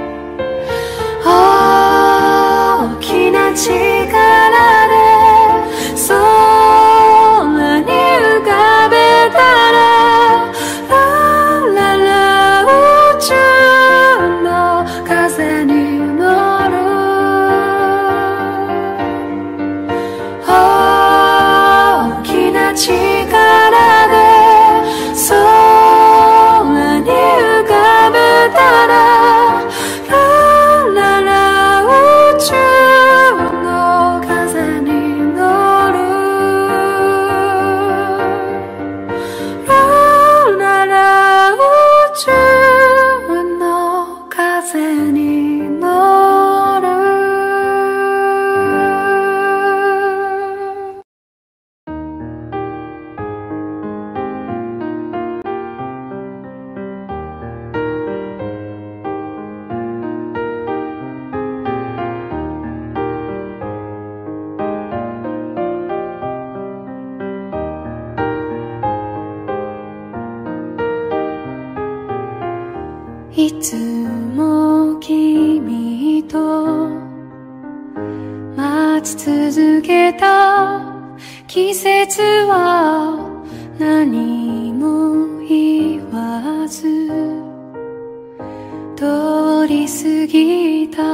大きな力で空に浮かべたら、ラララ宇宙の風に乗る。大きな力で空に浮かべたら、ラララ宇宙の風に乗る。ラララ宇宙の風に乗る。いつも君と待ち続けた季節は何も言わず通り過ぎた。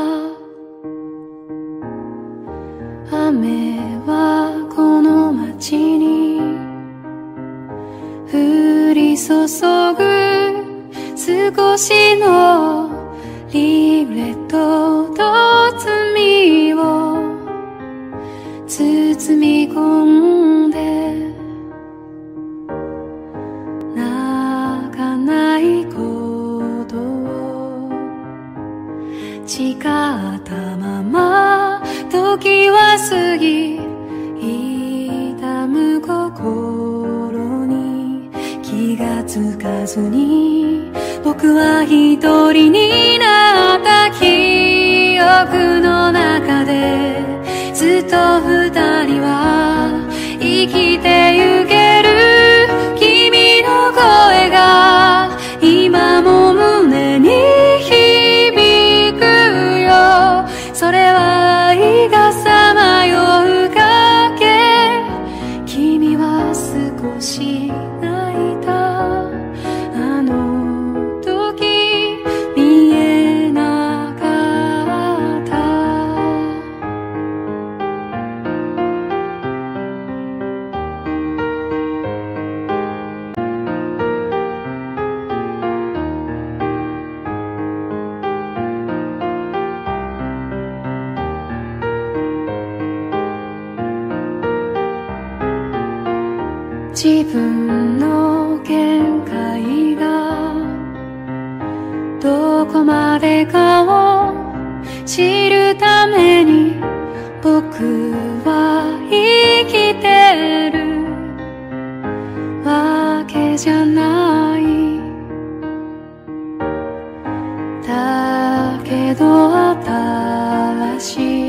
雨はこの街に降り注ぐ。少しのリグレットと罪を包み込んで、泣かないことを誓ったまま時は過ぎ、痛む心に気がつかずに僕は一人になった記憶の中で、ずっと二人は生きてゆける。君の声が今も胸に響くよ。それは愛がさまようかけ、君は少し泣いた。あの自分の限界がこまでかを知るために僕は生きてるわけじゃない。だけど新しい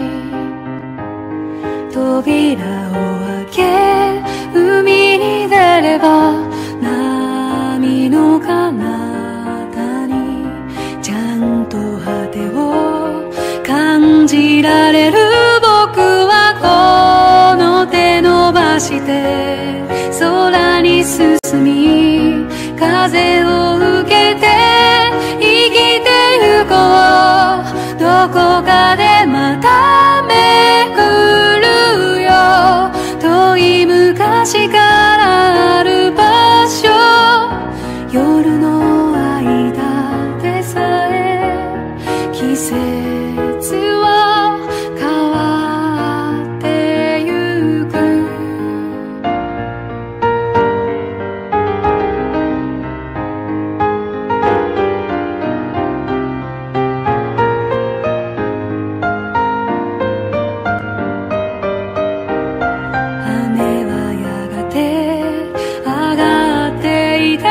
扉を開け海に出れば波の彼方にちゃんと果てを感じられる。僕はこの手伸ばして空に進み風を受けて生きてゆこう。どこかでまた巡るよ。遠い昔からある場所。夜の間でさえ季節は変わってゆく。雨はやがて上がっていた。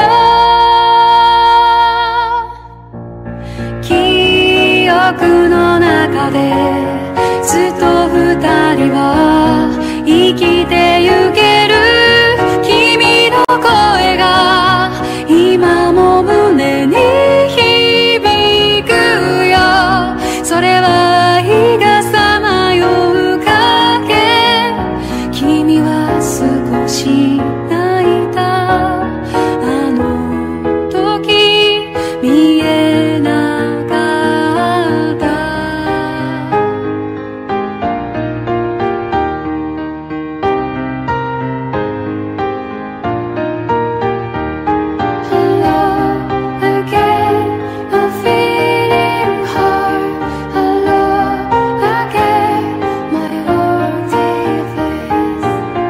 記憶の中でずっと二人は生きてゆける。君の声が今も胸に響くよ。それは愛がさまよう影。君は少し泣いた。あの時見えなかった。Hello again, I'm feeling hard. Hello again, my heart deflates.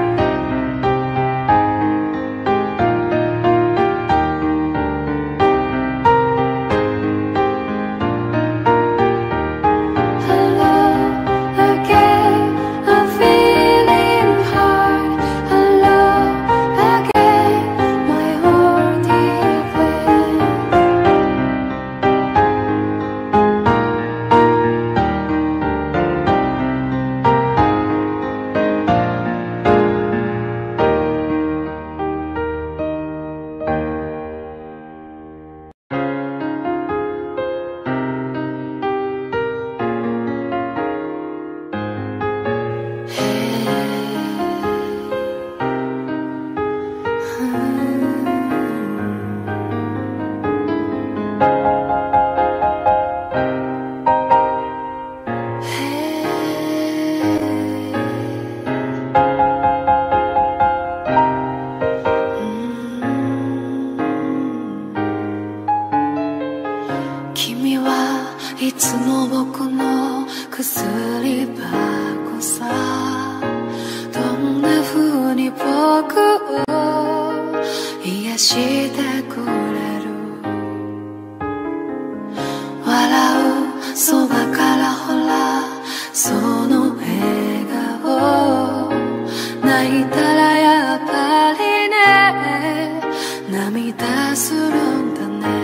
Hello again, I'm feeling hard. Hello again, my heart deflates. 君はいつも僕の薬箱さ。どんな風に僕を癒してくれる。笑うそばからほらその笑顔。泣いたらやっぱりね涙するんだね。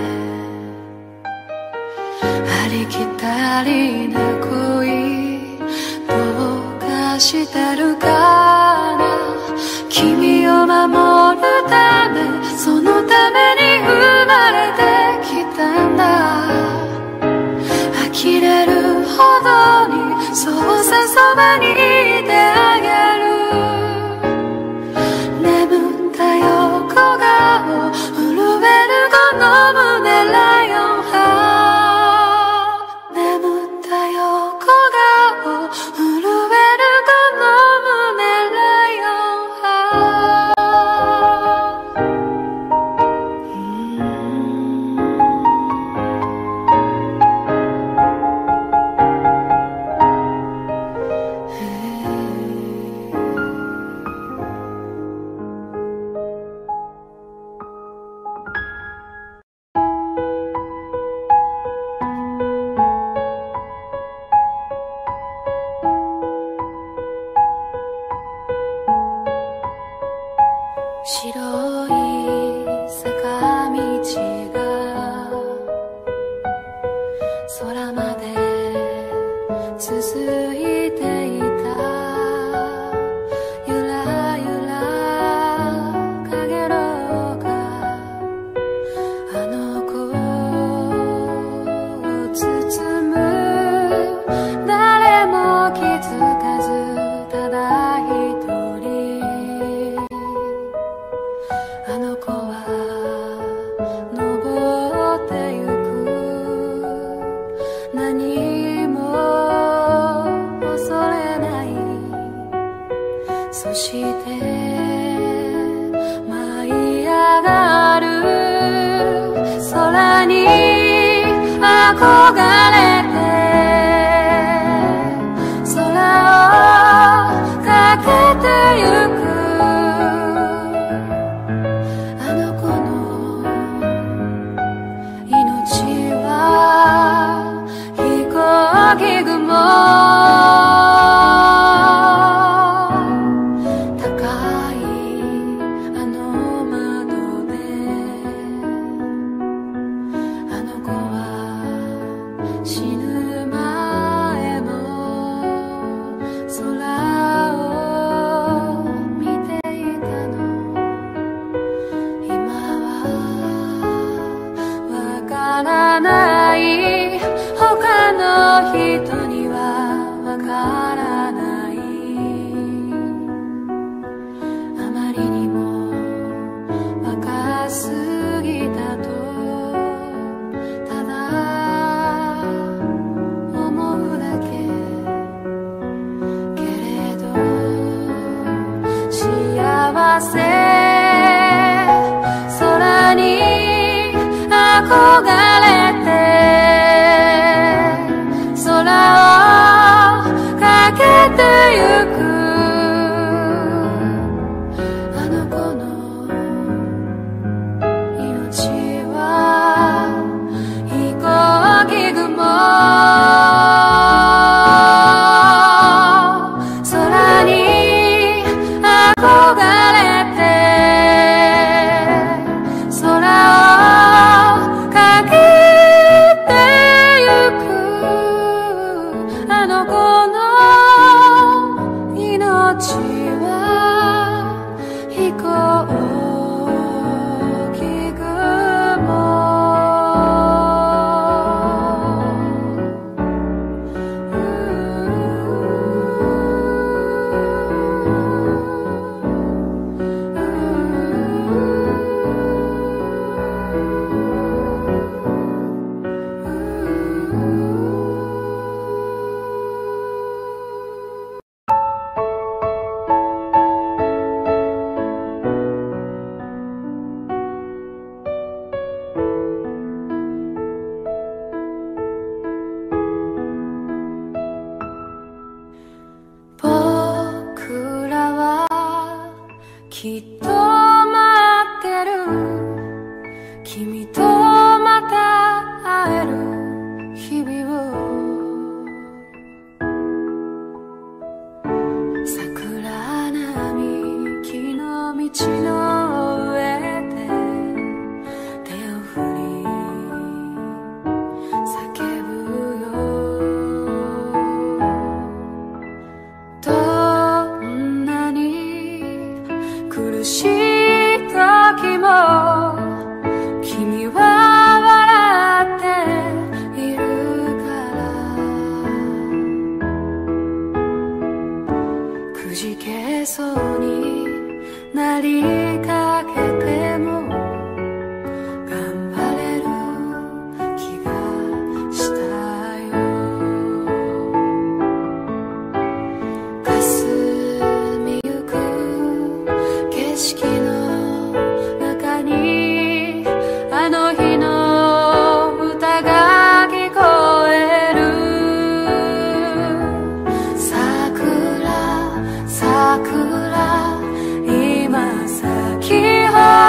ありきたりな恋どうかしてるかな。君を守るためそのために生まれてきたんだ。呆れるほどにそうさそばにいてあげる。眠った横顔震えるこの胸ライオンハー。眠った横顔震えるこの胸ライオンハー。うーんへー白い坂道が空まで続いていた。ゆらゆらかげろうがあの子を包む。誰も気づかずただ一人あの子は登ってゆく。何も恐れない。そして舞い上がる空に憧れて空をかけてゆく。あの子の命は飛行機雲。高いあの窓であの子は死ぬ前も空を見ていたの。今はわからない。他の人にはわからない。あまりにも若すぎたとただ思うだけ。けれど幸せ空に憧れて空をかけてゆく。あの子の命は飛行機雲。空に憧れて空をかけてゆく。あの子の命は飛行機雲。僕らはきっと待ってる。君とまた会える日々を。桜並木の道の上で手を振り叫ぶよ。どんなに苦しい時も君は笑っているから。くじけそうになりかけても頑張れる気がしたよ。霞みゆく景色の中にあの日の歌が聞こえる。桜桜今咲き誇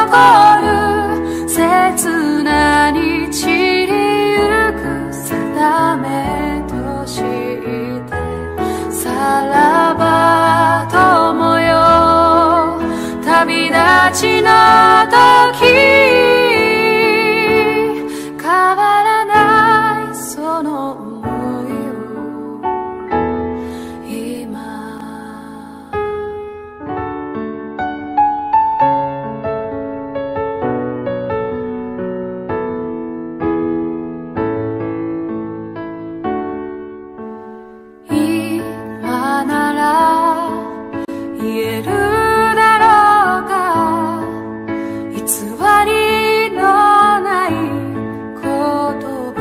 言えるだろうか、偽りのない言葉、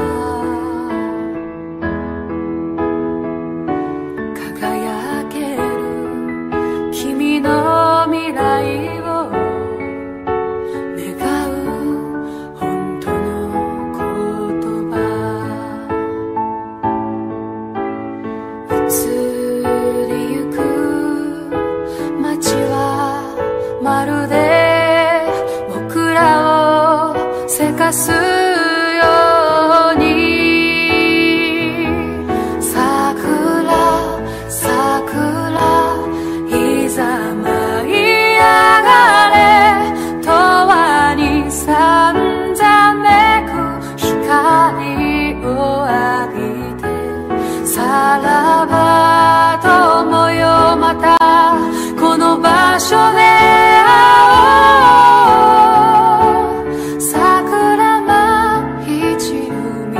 輝ける君の未来を願う本当の言葉、移りゆく街はまるで僕らをせかすように、桜桜いざ舞い上がれ、永遠にさんざめく光を浴びて、さらば友よまたこの場所で会おう、桜舞い散る道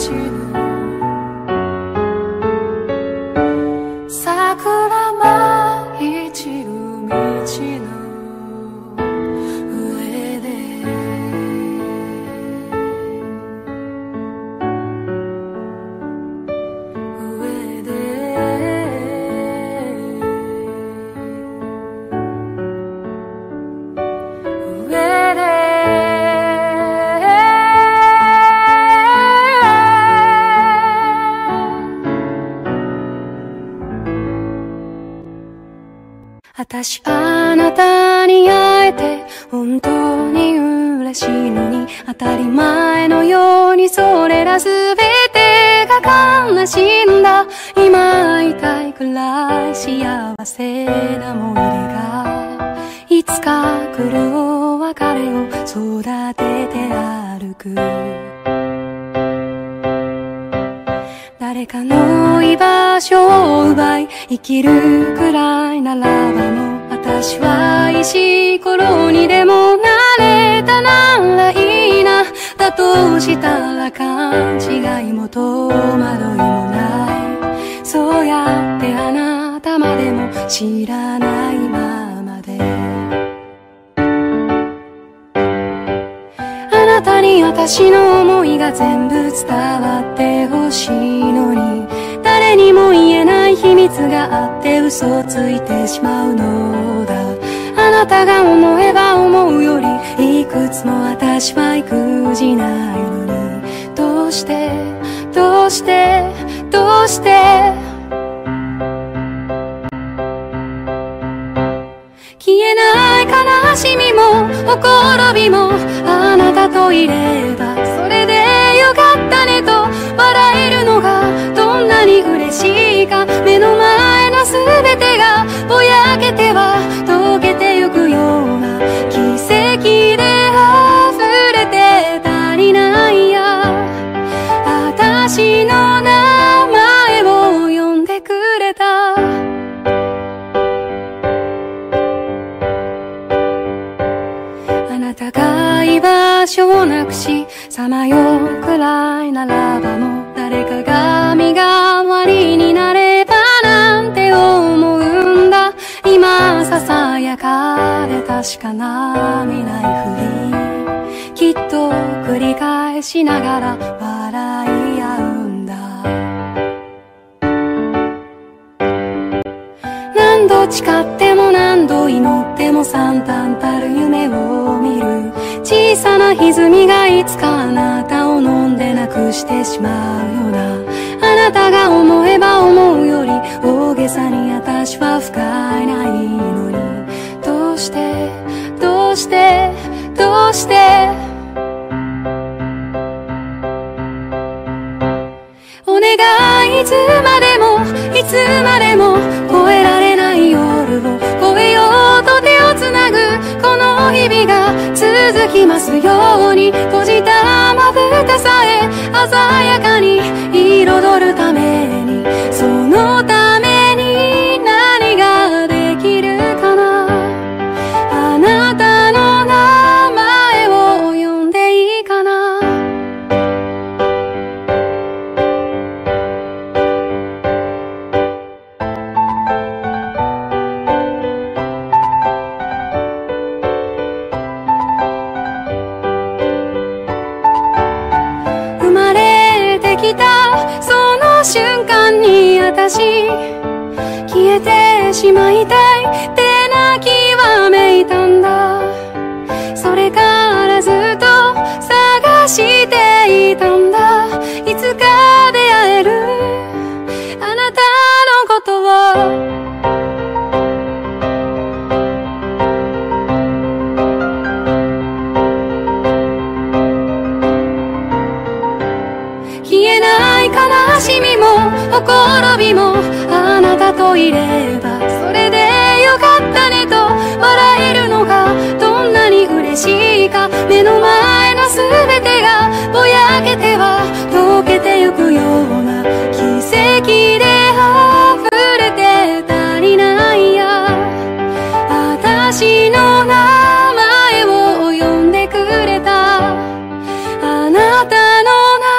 の、桜舞い散る道の上で、上で上で私あなたに会えて本当に嬉しいのに、当たり前のようにそれらすべてが悲しいんだ。今会いたいくらい幸せな思い出が、いつか来るお別れを育てて歩く、誰かの居場所を奪い生きるくらいならばもう、私は石ころにでもなれたならいいな。だとしたら勘違いも戸惑いもない、そうやってあなたまでも知らないままで、あなたに私の思いが全部伝わってほしいのに、誰にも言えない秘密があって嘘ついてしまうのだ。あなたが思えば思うよりいくつも私は育児ないのに、どうしてどうしてどうして消えない悲しみもほころびもあなたといればそれでよかったねと笑えるのがどんなに嬉しいか、目の前のすべてがぼやけては溶けてゆくような奇跡で溢れて足りないや、私の名前を呼んでくれた。あなたが居場所をなくしさまようくらいならばもう、誰かが身代わりになればなんて思うんだ。今ささやかで確かな見ないふり、きっと繰り返しながら笑い合うんだ。何度誓っても何度祈っても惨憺たる夢を見る、小さな歪みがいつかあなたを飲んでなくしてしまうような、あなたが思えば思うより大げさに私は不甲斐ないのに、どうしてどうしてどうしてお願い、いつまでもいつまでも越えられない夜を越えようと手をつなぐこの日々が続きますように、閉じたまぶたさえ鮮やかに彩るために、そのために何ができるかな。あなたの名前を呼んでいいかな。 に私消えてしまいたいって泣きわめいたんだ。それからずっと探していたんだ。いつか出会えるあなたのことを。悲しみもほころびもあなたといればそれでよかったねと笑えるのがどんなに嬉しいか。目の前のすべてがぼやけては溶けてゆくような奇跡で溢れて足りないや。私の名前を呼んでくれたあなたの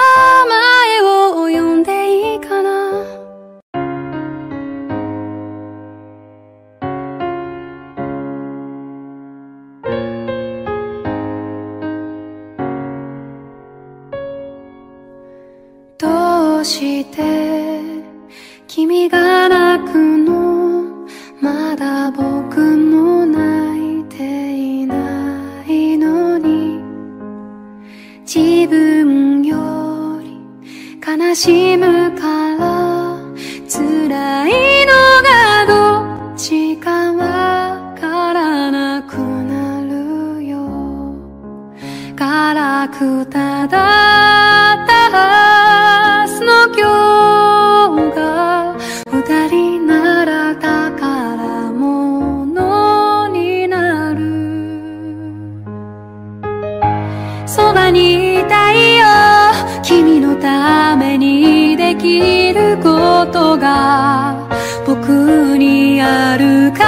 どうして君が泣くのまだ僕も泣いていないのに自分より悲しむから辛いのがどっちかわからなくなるよ。ガラクタだったの今日が二人なら宝物になる。そばにいたいよ君のためにできることが僕にあるか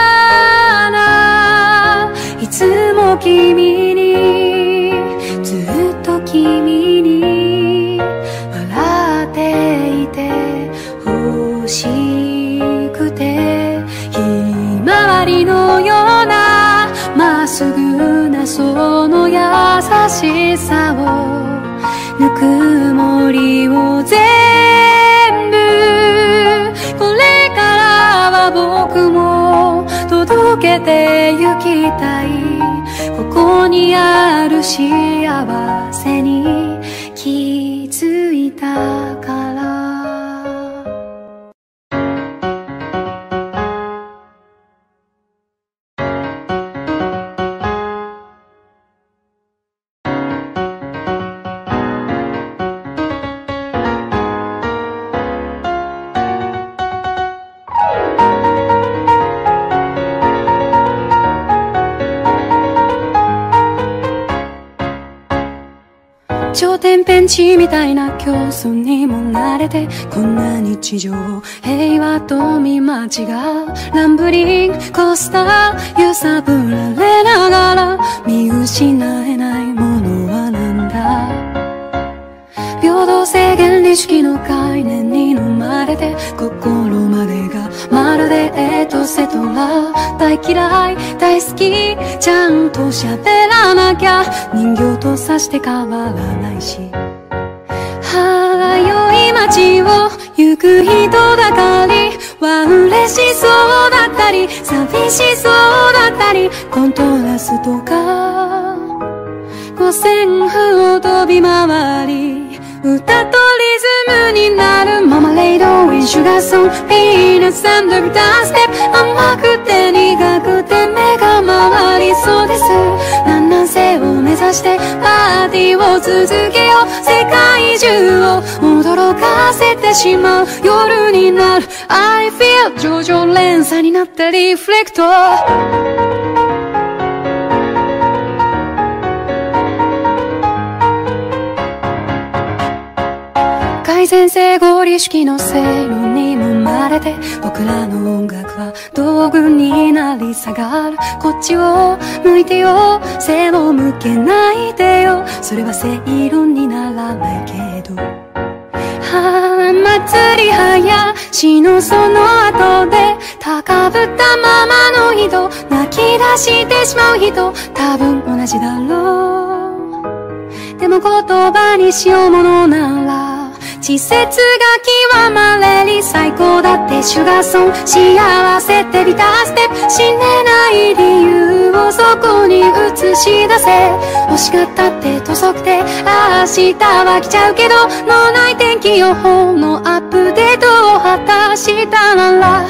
な。いつも君にずっと君に笑っていて欲しくてひまわりのようなまっすぐなその優しさをぬくもりを全部これからは僕も届けてゆきたい。ここにある幸せに気づいたから。頂点ペンチみたいな競争にも慣れてこんな日常を平和と見間違うランブリングコースター揺さぶられながら見失えないものはなんだ。平等制限理式の概念に飲まれて心までがまるでエトセトラ。大嫌い大好きちゃんと喋らなきゃ人形とさして変わらないし。早い街を行く人だかりは嬉しそうだったり寂しそうだったりコントラストが五線譜を飛び回り歌とリズムになるママレードウィンシュガーソンピーナッツ&ビターステップ甘くて苦くて目が回りそうです。南南西を目指してパーティーを続けよう。世界中を驚かせてしまう夜になる I feel 上々連鎖になったリフレクト。改善性合理式の正論にもまれて僕らの音楽は道具になり下がる。こっちを向いてよ背を向けないでよそれは正論にならないけど。はあ祭りはやしのその後で高ぶったままの人泣き出してしまう人多分同じだろう。でも言葉にしようものなら季節が極まれり最高だってシュガーソン幸せってビターステップ死ねない理由をそこに映し出せ欲しかったって遠足で明日は来ちゃうけど脳内天気予報のアップデートを果たしたなら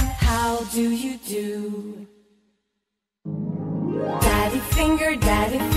Daddy finger, daddy